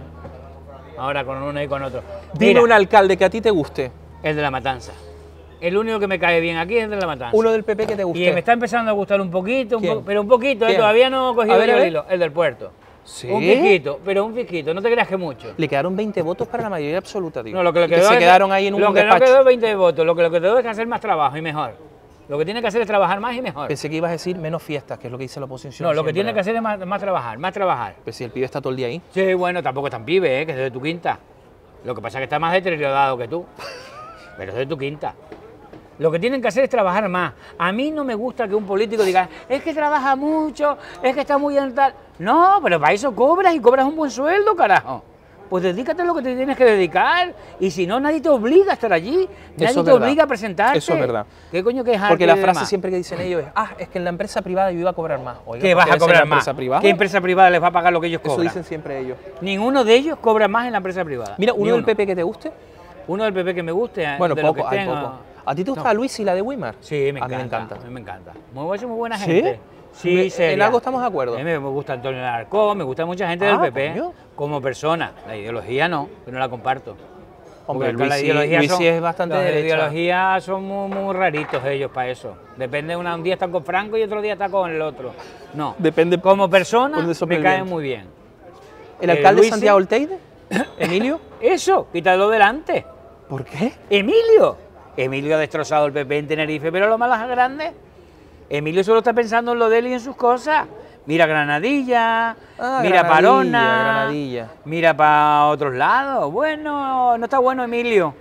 Speaker 1: ahora con uno y con otro.
Speaker 2: Dime
Speaker 1: Mira,
Speaker 2: un alcalde que a ti te guste.
Speaker 1: el de la Matanza. El único que me cae bien aquí es el de la Matanza.
Speaker 2: Uno del P P que te guste.
Speaker 1: Y me está empezando a gustar un poquito, un
Speaker 2: ¿Quién?
Speaker 1: po- pero un poquito, eh,
Speaker 2: ¿Quién?
Speaker 1: todavía no he cogido
Speaker 2: A ver,
Speaker 1: yo
Speaker 2: a
Speaker 1: el
Speaker 2: ver.
Speaker 1: hilo, el del puerto.
Speaker 2: ¿Sí?
Speaker 1: Un fisquito, pero un fisquito, no te creas que mucho.
Speaker 2: Le quedaron veinte votos para la mayoría absoluta, tío.
Speaker 1: No, lo que le
Speaker 2: Y que
Speaker 1: quedó
Speaker 2: se
Speaker 1: es-
Speaker 2: quedaron ahí en un
Speaker 1: Lo que no
Speaker 2: despacho.
Speaker 1: quedó es veinte votos, lo que, lo que quedó es hacer más trabajo y mejor. Lo que tiene que hacer es trabajar más y mejor.
Speaker 2: Pensé que ibas a decir menos fiestas, que es lo que dice la oposición.
Speaker 1: No, lo que
Speaker 2: siempre.
Speaker 1: tiene que hacer es más, más trabajar, más trabajar.
Speaker 2: Pues si el pibe está todo el día ahí.
Speaker 1: Sí, bueno, tampoco es tan pibe, ¿eh? Que es de tu quinta. Lo que pasa es que está más deteriorado que tú. Pero es de tu quinta. Lo que tienen que hacer es trabajar más. A mí no me gusta que un político diga, es que trabaja mucho, es que está muy en tal. No, pero para eso cobras y cobras un buen sueldo, carajo. Pues dedícate a lo que te tienes que dedicar. Y si no, nadie te obliga a estar allí. Nadie
Speaker 2: Eso es
Speaker 1: te
Speaker 2: verdad.
Speaker 1: obliga a presentarte.
Speaker 2: Eso es verdad.
Speaker 1: ¿Qué coño que es
Speaker 2: Porque
Speaker 1: arte
Speaker 2: la
Speaker 1: de
Speaker 2: frase
Speaker 1: demás?
Speaker 2: siempre que dicen ellos es, ah, es que en la empresa privada yo iba a cobrar más. Oiga,
Speaker 1: ¿Qué
Speaker 2: ¿por
Speaker 1: vas
Speaker 2: qué
Speaker 1: a
Speaker 2: eres en
Speaker 1: cobrar
Speaker 2: la
Speaker 1: más?
Speaker 2: empresa privada?
Speaker 1: ¿Qué empresa privada les va a pagar lo que ellos
Speaker 2: Eso
Speaker 1: cobran?
Speaker 2: dicen siempre ellos.
Speaker 1: Ninguno de ellos cobra más en la empresa privada.
Speaker 2: Mira,
Speaker 1: Ni
Speaker 2: uno del P P que te guste.
Speaker 1: Uno del P P que me guste. eh,
Speaker 2: Bueno,
Speaker 1: de los
Speaker 2: poco,
Speaker 1: que
Speaker 2: hay
Speaker 1: estén,
Speaker 2: poco.
Speaker 1: ah,
Speaker 2: ¿A ti te gusta
Speaker 1: no.
Speaker 2: Luis y la de Weimar?
Speaker 1: Sí, me
Speaker 2: A mí
Speaker 1: encanta.
Speaker 2: me encanta.
Speaker 1: A mí me encanta. Muy, buena- muy buena
Speaker 2: ¿Sí?
Speaker 1: gente. Sí,
Speaker 2: Me-
Speaker 1: seria.
Speaker 2: en algo estamos de acuerdo.
Speaker 1: A mí me me gusta Antonio Alarcón, me gusta mucha gente
Speaker 2: Ah,
Speaker 1: del P P.
Speaker 2: coño.
Speaker 1: Como persona. La ideología no, que no la comparto.
Speaker 2: Hombre,
Speaker 1: Porque
Speaker 2: Luis
Speaker 1: las
Speaker 2: sí-
Speaker 1: ideologías
Speaker 2: Luis
Speaker 1: son-
Speaker 2: sí es bastante
Speaker 1: Las
Speaker 2: derecha.
Speaker 1: ideologías son muy, muy raritos ellos para eso. Depende, una, un día están con Franco y otro día está con el otro. No.
Speaker 2: Depende
Speaker 1: Como persona
Speaker 2: por donde sople
Speaker 1: me
Speaker 2: el
Speaker 1: caen
Speaker 2: viento.
Speaker 1: muy bien.
Speaker 2: ¿El
Speaker 1: Eh,
Speaker 2: alcalde
Speaker 1: Luis,
Speaker 2: Santiago
Speaker 1: sí.
Speaker 2: Olteide? ¿Emilio?
Speaker 1: Eso, quítalo delante.
Speaker 2: ¿Por qué?
Speaker 1: Emilio. Emilio ha destrozado el P P en Tenerife, pero lo más grande. Emilio solo está pensando en lo de él y en sus cosas. Mira Granadilla,
Speaker 2: Ah,
Speaker 1: mira
Speaker 2: Granadilla,
Speaker 1: Parona,
Speaker 2: Granadilla.
Speaker 1: mira para otros lados. Bueno, no está bueno Emilio.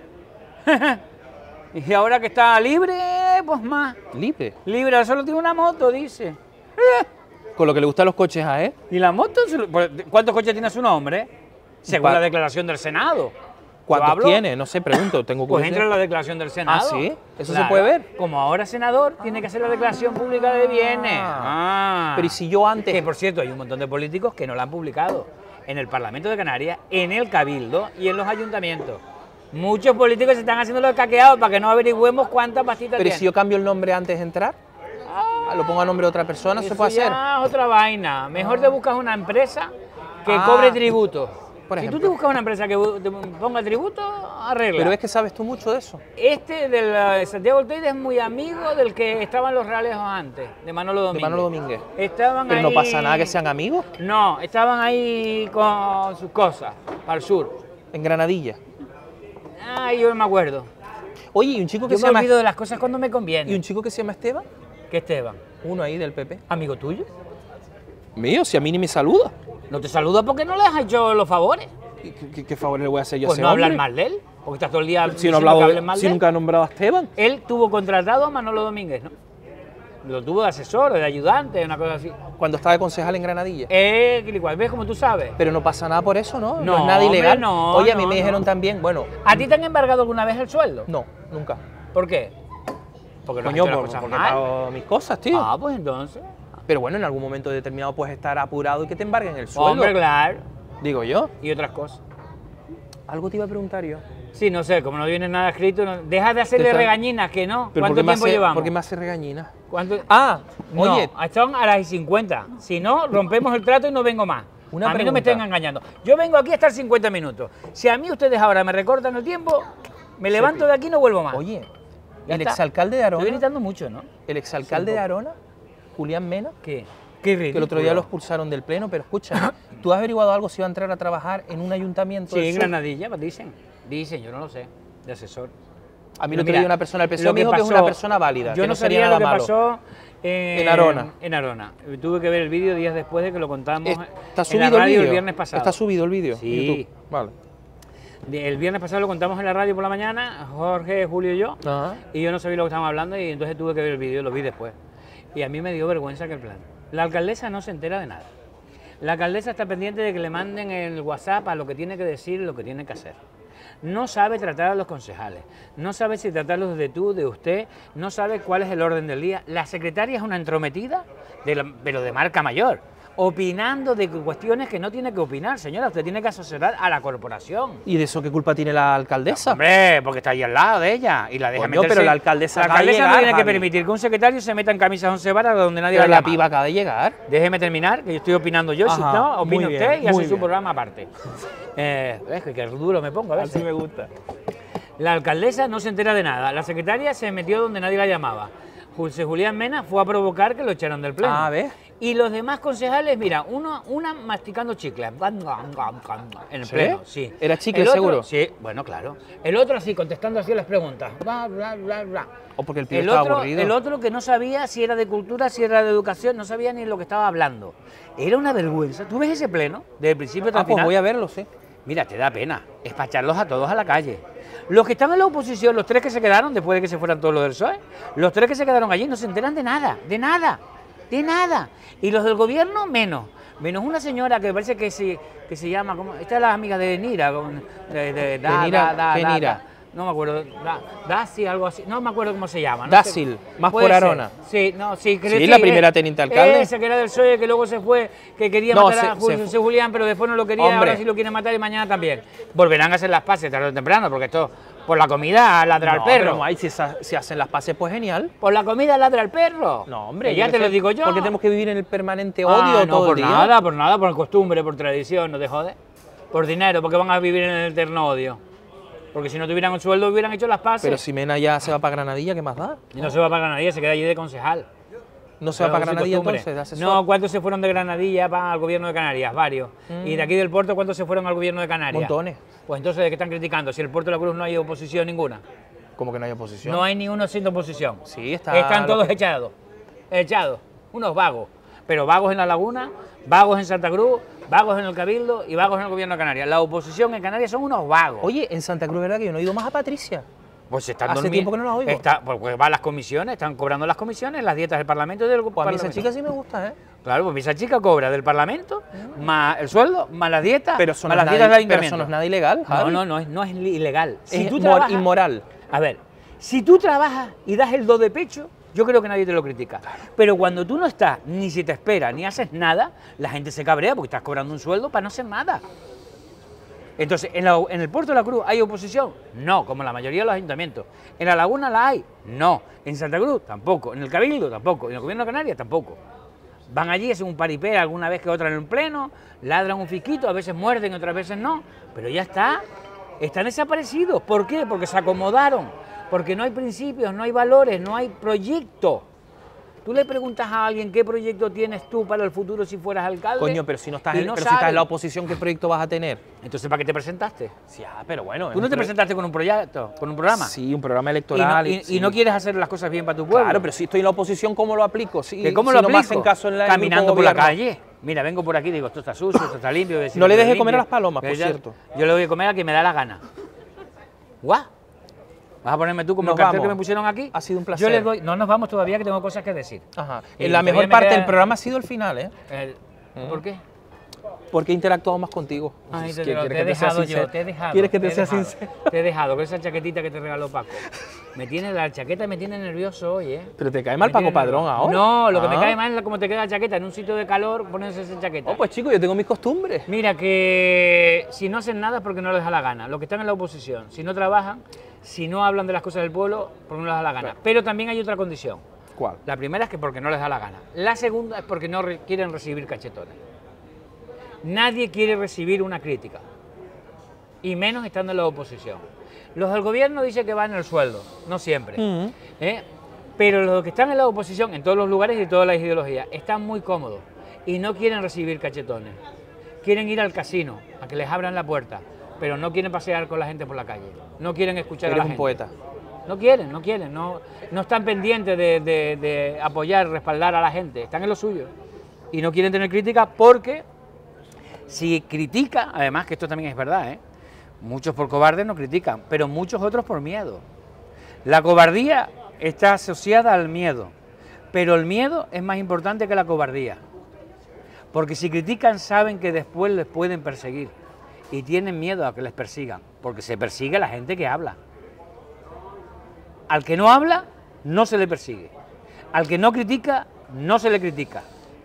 Speaker 1: Y ahora que está libre, pues más.
Speaker 2: Libre.
Speaker 1: Libre, ahora solo tiene una moto, dice.
Speaker 2: Con lo que le gustan los coches a él.
Speaker 1: Y la moto, se lo- pues, ¿cuántos coches tiene su nombre? Según
Speaker 2: Pa-
Speaker 1: la declaración del Senado. Yo
Speaker 2: ¿Cuántos
Speaker 1: hablo-
Speaker 2: tiene? No sé, pregunto. Tengo
Speaker 1: Pues
Speaker 2: curiosidad.
Speaker 1: entra en la declaración del Senado.
Speaker 2: Ah, ¿sí? ¿Eso se
Speaker 1: Claro.
Speaker 2: puede ver?
Speaker 1: Como ahora senador, tiene que hacer la declaración pública de bienes. Ah.
Speaker 2: Pero ¿y si yo antes...?
Speaker 1: Que, por cierto, hay un montón de políticos que no la han publicado. En el Parlamento de Canarias, en el Cabildo y en los ayuntamientos. Muchos políticos se están haciendo los caqueados para que no averigüemos cuántas pastitas
Speaker 2: Pero ¿y
Speaker 1: tienen.
Speaker 2: si yo cambio el nombre antes de entrar? Ah, lo pongo a nombre de otra persona, ¿se
Speaker 1: Eso
Speaker 2: puede hacer?
Speaker 1: ya es otra vaina. Mejor te buscas una empresa que
Speaker 2: Ah.
Speaker 1: cobre tributos.
Speaker 2: por
Speaker 1: Si
Speaker 2: ejemplo.
Speaker 1: tú te buscas una empresa que te ponga tributo, arregla.
Speaker 2: Pero es que sabes tú mucho de eso.
Speaker 1: Este de Santiago Ortega es muy amigo del que estaban los Realejos antes, de Manolo Domínguez.
Speaker 2: De Manolo Domínguez.
Speaker 1: Estaban
Speaker 2: Pero
Speaker 1: ahí...
Speaker 2: no pasa nada que sean amigos.
Speaker 1: No, estaban ahí con sus cosas, para el sur.
Speaker 2: En Granadilla.
Speaker 1: Ay, yo no me acuerdo.
Speaker 2: Oye, y un chico que
Speaker 1: Yo
Speaker 2: se
Speaker 1: me
Speaker 2: llama...
Speaker 1: olvido de las cosas cuando me
Speaker 2: ¿Y
Speaker 1: conviene.
Speaker 2: un chico que se llama Esteban?
Speaker 1: ¿Qué Esteban?
Speaker 2: Uno ahí del P P.
Speaker 1: ¿Amigo tuyo?
Speaker 2: Mío, si a mí ni me saluda.
Speaker 1: No te saluda porque no le has hecho los favores.
Speaker 2: ¿Qué, qué, qué favor le voy a hacer yo
Speaker 1: Pues
Speaker 2: a ese
Speaker 1: no hablar
Speaker 2: hombre?
Speaker 1: mal de él, porque estás todo el día
Speaker 2: Si no he
Speaker 1: diciendo que
Speaker 2: hablado,
Speaker 1: hables mal
Speaker 2: si
Speaker 1: de él.
Speaker 2: nunca he nombrado a Esteban.
Speaker 1: Él tuvo contratado a Manolo Domínguez, ¿no? Lo tuvo de asesor, de ayudante, una cosa así.
Speaker 2: Cuando estaba de concejal en Granadilla.
Speaker 1: Eh, que igual, ¿ves como tú sabes?
Speaker 2: Pero no pasa nada por eso, ¿no?
Speaker 1: No,
Speaker 2: es nada
Speaker 1: hombre,
Speaker 2: ilegal.
Speaker 1: no,
Speaker 2: Oye, a mí
Speaker 1: no,
Speaker 2: me dijeron
Speaker 1: no.
Speaker 2: también, bueno,
Speaker 1: ¿A ti te han embargado alguna vez el sueldo?
Speaker 2: no, nunca.
Speaker 1: ¿Por qué? Porque no has
Speaker 2: Coño,
Speaker 1: hecho las
Speaker 2: por-
Speaker 1: cosas
Speaker 2: porque he
Speaker 1: mal.
Speaker 2: pagado mis cosas, tío.
Speaker 1: Ah, pues entonces.
Speaker 2: Pero bueno, en algún momento determinado puedes estar apurado y que te embarguen el sueldo.
Speaker 1: Hombre, claro.
Speaker 2: Digo yo.
Speaker 1: Y otras cosas.
Speaker 2: Algo te iba a preguntar yo.
Speaker 1: Sí, no sé, como no viene nada escrito, no- deja de hacerle
Speaker 2: Te está-
Speaker 1: regañinas, que no.
Speaker 2: Pero ¿por
Speaker 1: ¿Cuánto
Speaker 2: qué me
Speaker 1: tiempo
Speaker 2: hace-
Speaker 1: llevamos?
Speaker 2: ¿Por qué me hace regañina?
Speaker 1: ¿Cuánto?
Speaker 2: Ah,
Speaker 1: No,
Speaker 2: oye,
Speaker 1: son a las cincuenta. Si no, rompemos el trato y no vengo más.
Speaker 2: Una
Speaker 1: a mí no me
Speaker 2: pregunta.
Speaker 1: estén engañando. Yo vengo aquí a estar cincuenta minutos. Si a mí ustedes ahora me recortan el tiempo, me levanto de aquí y no vuelvo más.
Speaker 2: oye,
Speaker 1: Ya
Speaker 2: el
Speaker 1: está.
Speaker 2: exalcalde de
Speaker 1: Estoy
Speaker 2: Arona,
Speaker 1: gritando mucho, ¿no?
Speaker 2: el exalcalde
Speaker 1: Sí,
Speaker 2: de
Speaker 1: un
Speaker 2: Arona, Julián Mena,
Speaker 1: ¿Qué? Qué ridículo.
Speaker 2: que el otro día lo expulsaron del pleno, pero escucha, ¿tú has averiguado algo si va a entrar a trabajar en un ayuntamiento
Speaker 1: Sí,
Speaker 2: del
Speaker 1: en
Speaker 2: sur?
Speaker 1: Granadilla, pues dicen. Dicen, yo no lo sé, de asesor.
Speaker 2: A mí
Speaker 1: Pero
Speaker 2: lo que
Speaker 1: mira,
Speaker 2: le una persona del P S O
Speaker 1: lo
Speaker 2: me dijo que es
Speaker 1: pasó-
Speaker 2: una persona válida,
Speaker 1: Yo
Speaker 2: que
Speaker 1: no
Speaker 2: no sería
Speaker 1: sabía
Speaker 2: nada
Speaker 1: lo que
Speaker 2: malo.
Speaker 1: pasó en,
Speaker 2: En Arona.
Speaker 1: En Arona. Tuve que ver el vídeo días después de que lo contamos
Speaker 2: Está
Speaker 1: en la
Speaker 2: subido el
Speaker 1: radio
Speaker 2: vídeo.
Speaker 1: el viernes pasado.
Speaker 2: Está subido el vídeo. en
Speaker 1: Sí.
Speaker 2: YouTube. Vale.
Speaker 1: De- El viernes pasado lo contamos en la radio por la mañana, Jorge, Julio y yo,
Speaker 2: Ajá.
Speaker 1: y yo no sabía lo que estábamos hablando y entonces tuve que ver el vídeo, lo vi después. Y a mí me dio vergüenza que el plan. La alcaldesa no se entera de nada. La alcaldesa está pendiente de que le manden el WhatsApp a lo que tiene que decir y lo que tiene que hacer. No sabe tratar a los concejales, no sabe si tratarlos de tú, de usted, no sabe cuál es el orden del día. La secretaria es una entrometida, de la- pero de marca mayor, opinando de cuestiones que no tiene que opinar. Señora, usted tiene que asesorar a la corporación.
Speaker 2: ¿Y de eso qué culpa tiene la alcaldesa?
Speaker 1: Hombre, porque está ahí al lado de ella y la deja
Speaker 2: Coño,
Speaker 1: meterse.
Speaker 2: pero la alcaldesa
Speaker 1: La
Speaker 2: acaba de
Speaker 1: alcaldesa no
Speaker 2: llegar,
Speaker 1: tiene que
Speaker 2: Javi.
Speaker 1: permitir que un secretario se meta en camisas once varas donde nadie
Speaker 2: Pero
Speaker 1: la
Speaker 2: la
Speaker 1: llama.
Speaker 2: piba acaba de llegar.
Speaker 1: Déjeme terminar, que yo estoy opinando yo, si
Speaker 2: Ajá,
Speaker 1: no, opine
Speaker 2: muy
Speaker 1: usted
Speaker 2: bien,
Speaker 1: y hace
Speaker 2: muy
Speaker 1: su
Speaker 2: bien.
Speaker 1: programa aparte. Eh, es que, que duro me pongo a veces.
Speaker 2: Así me gusta.
Speaker 1: La alcaldesa no se entera de nada, la secretaria se metió donde nadie la llamaba. José Julián Mena fue a provocar que lo echaran del pleno.
Speaker 2: Ah, ¿ves?
Speaker 1: Y los demás concejales, mira, uno, una masticando chicles en el
Speaker 2: ¿Sí?
Speaker 1: pleno, sí.
Speaker 2: ¿Era chicle
Speaker 1: El otro-
Speaker 2: seguro?
Speaker 1: Sí, bueno, claro. El otro así, contestando así a las preguntas. Bla, bla, bla, bla.
Speaker 2: O porque el pibe
Speaker 1: El
Speaker 2: estaba
Speaker 1: otro,
Speaker 2: aburrido.
Speaker 1: el otro que no sabía si era de cultura, si era de educación, no sabía ni lo que estaba hablando. Era una vergüenza. ¿Tú ves ese pleno? Desde el principio hasta
Speaker 2: Ah,
Speaker 1: el
Speaker 2: pues
Speaker 1: final.
Speaker 2: voy a verlo, sí.
Speaker 1: Mira, te da pena espacharlos a todos a la calle. Los que estaban en la oposición, los tres que se quedaron, después de que se fueran todos los del P S O E, los tres que se quedaron allí no se enteran de nada, de nada, de nada. Y los del gobierno, menos. Menos una señora que parece que se, que se llama, ¿cómo? Esta es la amiga de Nira. con- De, de- da-
Speaker 2: Nira?
Speaker 1: da- da-
Speaker 2: ¿Qué
Speaker 1: da-
Speaker 2: Nira?
Speaker 1: da. No me acuerdo, da, Dasi, algo así, no me acuerdo cómo se llama. no
Speaker 2: Dácil,
Speaker 1: sé.
Speaker 2: más
Speaker 1: Puede
Speaker 2: por
Speaker 1: ser.
Speaker 2: Arona.
Speaker 1: Sí, no, sí, que
Speaker 2: Sí,
Speaker 1: sí,
Speaker 2: la
Speaker 1: eh,
Speaker 2: primera teniente alcalde.
Speaker 1: Ese que era del P S O E, que luego se fue, que quería
Speaker 2: No,
Speaker 1: matar
Speaker 2: se-
Speaker 1: a
Speaker 2: se
Speaker 1: Julio
Speaker 2: fue.
Speaker 1: Julián, pero después no lo quería,
Speaker 2: Hombre.
Speaker 1: ahora sí lo quiere matar y mañana también. Volverán a hacer las paces tarde o temprano, porque esto, por la comida ladra al
Speaker 2: No,
Speaker 1: perro.
Speaker 2: pero no hay, si, esa- si hacen las paces, pues genial.
Speaker 1: Por la comida ladra al perro.
Speaker 2: No, hombre.
Speaker 1: Que ya
Speaker 2: yo
Speaker 1: te
Speaker 2: qué
Speaker 1: lo
Speaker 2: sé,
Speaker 1: digo yo.
Speaker 2: Porque tenemos que vivir en el permanente
Speaker 1: Ah,
Speaker 2: odio
Speaker 1: no,
Speaker 2: todo
Speaker 1: por
Speaker 2: el día.
Speaker 1: nada, por nada, por costumbre, por tradición, no te jodes. Por dinero, porque van a vivir en el eterno odio. Porque si no tuvieran un sueldo, hubieran hecho las paces.
Speaker 2: Pero si Mena ya se va para Granadilla, ¿qué más da?
Speaker 1: Y no se va para Granadilla, se queda allí de concejal.
Speaker 2: No se va
Speaker 1: Pero
Speaker 2: para
Speaker 1: sin
Speaker 2: Granadilla
Speaker 1: costumbre.
Speaker 2: entonces, de asesor.
Speaker 1: No, ¿cuántos se fueron de Granadilla para el gobierno de Canarias? Varios. Y de aquí del puerto, ¿cuántos se fueron al gobierno de Canarias?
Speaker 2: Montones.
Speaker 1: Pues entonces, ¿de qué están criticando? Si el puerto de la Cruz no hay oposición ninguna.
Speaker 2: Como que no hay oposición.
Speaker 1: No hay ni uno sin oposición.
Speaker 2: Sí, está
Speaker 1: Están
Speaker 2: lo
Speaker 1: todos
Speaker 2: que-
Speaker 1: echados. Echados. Unos vagos. Pero vagos en la Laguna, vagos en Santa Cruz, vagos en el Cabildo y vagos en el gobierno de Canarias. La oposición en Canarias son unos vagos.
Speaker 2: Oye, en Santa Cruz, ¿verdad que yo no he ido más a Patricia?
Speaker 1: Pues están
Speaker 2: hace
Speaker 1: dormi-
Speaker 2: tiempo que no la oigo.
Speaker 1: Está, pues, pues va a las comisiones, están cobrando las comisiones, las dietas del Parlamento y del
Speaker 2: Pues a mí esa
Speaker 1: Parlamento.
Speaker 2: chica sí me gusta, ¿eh?
Speaker 1: Claro, pues esa chica cobra del Parlamento, más el sueldo, más las dietas,
Speaker 2: Pero eso, no
Speaker 1: más
Speaker 2: es
Speaker 1: las dietas
Speaker 2: nada,
Speaker 1: del
Speaker 2: pero
Speaker 1: Ayuntamiento.
Speaker 2: eso no es nada ilegal,
Speaker 1: No,
Speaker 2: Javi.
Speaker 1: no, no es, no es ilegal. Si
Speaker 2: Es
Speaker 1: tú
Speaker 2: mor-
Speaker 1: trabajas,
Speaker 2: inmoral.
Speaker 1: a ver, si tú trabajas y das el do de pecho, yo creo que nadie te lo critica. Pero cuando tú no estás, ni si te espera, ni haces nada, la gente se cabrea porque estás cobrando un sueldo para no hacer nada. Entonces, ¿en, la- en el Puerto de la Cruz hay oposición? No, como la mayoría de los ayuntamientos. ¿En la Laguna la hay? No. ¿En Santa Cruz? Tampoco. ¿En el Cabildo? Tampoco. ¿En el Gobierno de Canarias? Tampoco. Van allí, hacen un paripé alguna vez que otra en el pleno, ladran un fisquito, a veces muerden, otras veces no, pero ya está, están desaparecidos. ¿Por qué? Porque se acomodaron, porque no hay principios, no hay valores, no hay proyecto. Tú le preguntas a alguien qué proyecto tienes tú para el futuro si fueras alcalde.
Speaker 2: Coño, pero si no estás,
Speaker 1: y
Speaker 2: en,
Speaker 1: no
Speaker 2: pero si estás en
Speaker 1: sabe.
Speaker 2: la oposición, ¿qué proyecto vas a tener?
Speaker 1: Entonces, ¿para qué te presentaste?
Speaker 2: Sí, ah, pero bueno.
Speaker 1: ¿Tú no te
Speaker 2: pro...
Speaker 1: presentaste con un proyecto, con un programa?
Speaker 2: Sí, un programa
Speaker 1: Y no,
Speaker 2: electoral.
Speaker 1: y,
Speaker 2: sí.
Speaker 1: y no quieres hacer las cosas bien para tu pueblo.
Speaker 2: Claro, pero si estoy en la oposición, ¿cómo lo aplico? Si,
Speaker 1: ¿Que ¿Cómo
Speaker 2: si
Speaker 1: lo
Speaker 2: no
Speaker 1: aplico?
Speaker 2: me hacen caso en la,
Speaker 1: Caminando
Speaker 2: en
Speaker 1: por la
Speaker 2: gobierno.
Speaker 1: calle. Mira, vengo por aquí y digo, esto está sucio, esto está limpio.
Speaker 2: No le deje
Speaker 1: limpio.
Speaker 2: comer a las palomas, por
Speaker 1: Pero ya-
Speaker 2: cierto.
Speaker 1: Yo le doy de comer a quien me da la gana. ¿Guau? ¿Vas a ponerme tú como
Speaker 2: Nos
Speaker 1: el cartel
Speaker 2: vamos.
Speaker 1: que me pusieron aquí?
Speaker 2: Ha sido un placer.
Speaker 1: Yo les doy... No nos vamos todavía, que tengo cosas que decir.
Speaker 2: Ajá.
Speaker 1: Y
Speaker 2: la
Speaker 1: todavía
Speaker 2: mejor
Speaker 1: me
Speaker 2: parte
Speaker 1: queda-
Speaker 2: del programa ha sido el final, ¿eh?
Speaker 1: El-
Speaker 2: Mm.
Speaker 1: ¿Por qué?
Speaker 2: Porque he interactuado más contigo.
Speaker 1: Ay,
Speaker 2: Es
Speaker 1: te,
Speaker 2: que
Speaker 1: lo-
Speaker 2: quieres
Speaker 1: te he
Speaker 2: que sea
Speaker 1: dejado yo,
Speaker 2: sincero.
Speaker 1: te he dejado.
Speaker 2: ¿Quieres que te
Speaker 1: he
Speaker 2: sea
Speaker 1: dejado,
Speaker 2: sincero?
Speaker 1: Te he dejado con esa chaquetita que te regaló Paco. Me tiene la chaqueta me tiene nervioso hoy, ¿eh?
Speaker 2: Pero te cae mal
Speaker 1: Me
Speaker 2: Paco
Speaker 1: tiene
Speaker 2: Padrón
Speaker 1: nervioso.
Speaker 2: ahora.
Speaker 1: No, lo que me
Speaker 2: Ah.
Speaker 1: cae mal es cómo te queda la chaqueta en un sitio de calor, ponerse esa chaqueta.
Speaker 2: Oh, pues chico, yo tengo mis costumbres.
Speaker 1: Mira, que si no hacen nada es porque no les da la gana. Los que están en la oposición, si no trabajan, si no hablan de las cosas del pueblo, porque no les da la gana.
Speaker 2: Claro.
Speaker 1: Pero también hay otra condición.
Speaker 2: ¿Cuál?
Speaker 1: La primera es que porque no les da la gana. La segunda es porque no re- quieren recibir cachetones. Nadie quiere recibir una crítica, y menos estando en la oposición. Los del gobierno dicen que van el sueldo, no siempre.
Speaker 2: Mm.
Speaker 1: ¿eh? Pero los que están en la oposición, en todos los lugares y de todas las ideologías, están muy cómodos y no quieren recibir cachetones. Quieren ir al casino, a que les abran la puerta, pero no quieren pasear con la gente por la calle. No quieren escuchar a
Speaker 2: Eres
Speaker 1: la
Speaker 2: un
Speaker 1: gente.
Speaker 2: poeta.
Speaker 1: No quieren, no quieren, no, no están pendientes de, de- de apoyar, respaldar a la gente, están en lo suyo. Y no quieren tener crítica porque si critica, además que esto también es verdad, ¿eh? Muchos por cobardes no critican, pero muchos otros por miedo. La cobardía está asociada al miedo, pero el miedo es más importante que la cobardía. Porque si critican saben que después les pueden perseguir y tienen miedo a que les persigan, porque se persigue a la gente que habla. Al que no habla, no se le persigue. Al que no critica, no se le critica.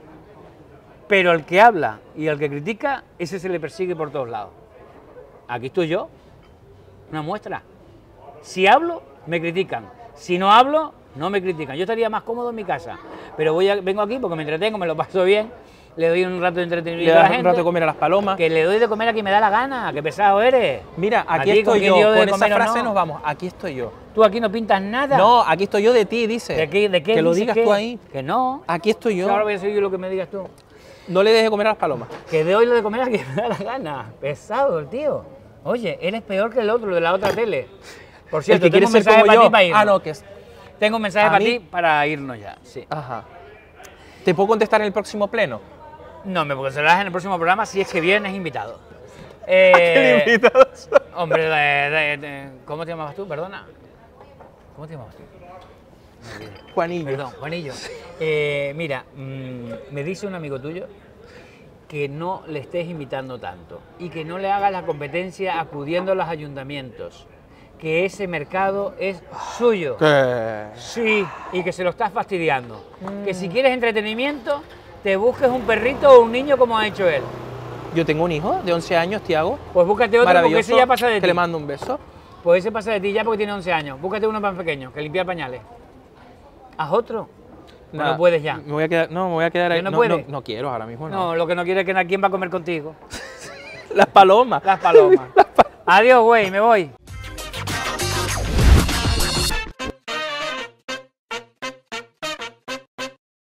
Speaker 1: Pero al que habla y al que critica, ese se le persigue por todos lados. Aquí estoy yo, una muestra. Si hablo, me critican. Si no hablo, no me critican. Yo estaría más cómodo en mi casa, pero voy a, vengo aquí porque me entretengo, me lo paso bien, le doy un rato de
Speaker 2: Le
Speaker 1: entretenimiento a la
Speaker 2: das un
Speaker 1: gente,
Speaker 2: rato de comer a las palomas.
Speaker 1: que le doy de comer a quien me da la gana, qué pesado eres.
Speaker 2: Mira,
Speaker 1: ¿A
Speaker 2: aquí
Speaker 1: ti con
Speaker 2: estoy
Speaker 1: quién
Speaker 2: yo.
Speaker 1: dio de
Speaker 2: Con esa
Speaker 1: comer o
Speaker 2: frase
Speaker 1: no?
Speaker 2: nos vamos. Aquí estoy yo.
Speaker 1: Tú aquí no pintas nada.
Speaker 2: No, aquí estoy yo de ti, dice.
Speaker 1: ¿De qué? ¿De qué
Speaker 2: Que lo
Speaker 1: dices
Speaker 2: digas
Speaker 1: qué?
Speaker 2: tú ahí.
Speaker 1: Que no.
Speaker 2: Aquí estoy
Speaker 1: Si
Speaker 2: yo.
Speaker 1: ahora voy a seguir lo que me digas tú.
Speaker 2: No le dejes comer a las palomas.
Speaker 1: Que de hoy lo de comer a quien me da la gana. Pesado el tío. Oye, eres peor que el otro, de la otra tele. Por cierto,
Speaker 2: El que
Speaker 1: tengo
Speaker 2: quiere
Speaker 1: un
Speaker 2: ser
Speaker 1: mensaje
Speaker 2: como
Speaker 1: para
Speaker 2: yo.
Speaker 1: ti para irnos.
Speaker 2: Ah, no, que es.
Speaker 1: Tengo un mensaje
Speaker 2: ¿A
Speaker 1: para
Speaker 2: mí?
Speaker 1: ti para irnos ya. Sí.
Speaker 2: Ajá. ¿Te puedo contestar en el próximo pleno?
Speaker 1: No, me contestarás en el próximo programa si es que vienes invitado. Eh,
Speaker 2: ¿Qué invitados?
Speaker 1: hombre, de- de- de- ¿cómo te llamabas tú? Perdona. ¿Cómo te llamabas tú? Me olvidé.
Speaker 2: Juanillo.
Speaker 1: Perdón, Juanillo. Eh, mira, mm, me dice un amigo tuyo que no le estés invitando tanto y que no le hagas la competencia acudiendo a los ayuntamientos, que ese mercado es suyo.
Speaker 2: ¿Qué?
Speaker 1: Sí, y que se lo estás fastidiando. Que si quieres entretenimiento, te busques un perrito o un niño como ha hecho él.
Speaker 2: Yo tengo un hijo de once años, Tiago.
Speaker 1: Pues búscate otro porque ese ya pasa de
Speaker 2: que
Speaker 1: ti.
Speaker 2: le mando un beso.
Speaker 1: Pues ese pasa de ti ya porque tiene once años. Búscate uno más pequeño, que limpia pañales. Haz otro. ¿O
Speaker 2: Nada,
Speaker 1: no puedes ya?
Speaker 2: Me voy a quedar, no, me voy a quedar
Speaker 1: ¿Que
Speaker 2: ahí.
Speaker 1: no
Speaker 2: No,
Speaker 1: puede?
Speaker 2: no, no quiero ahora mismo, no.
Speaker 1: No, lo que no quiere es que quién va a comer contigo.
Speaker 2: Las palomas.
Speaker 1: Las palomas. Adiós, güey, me voy.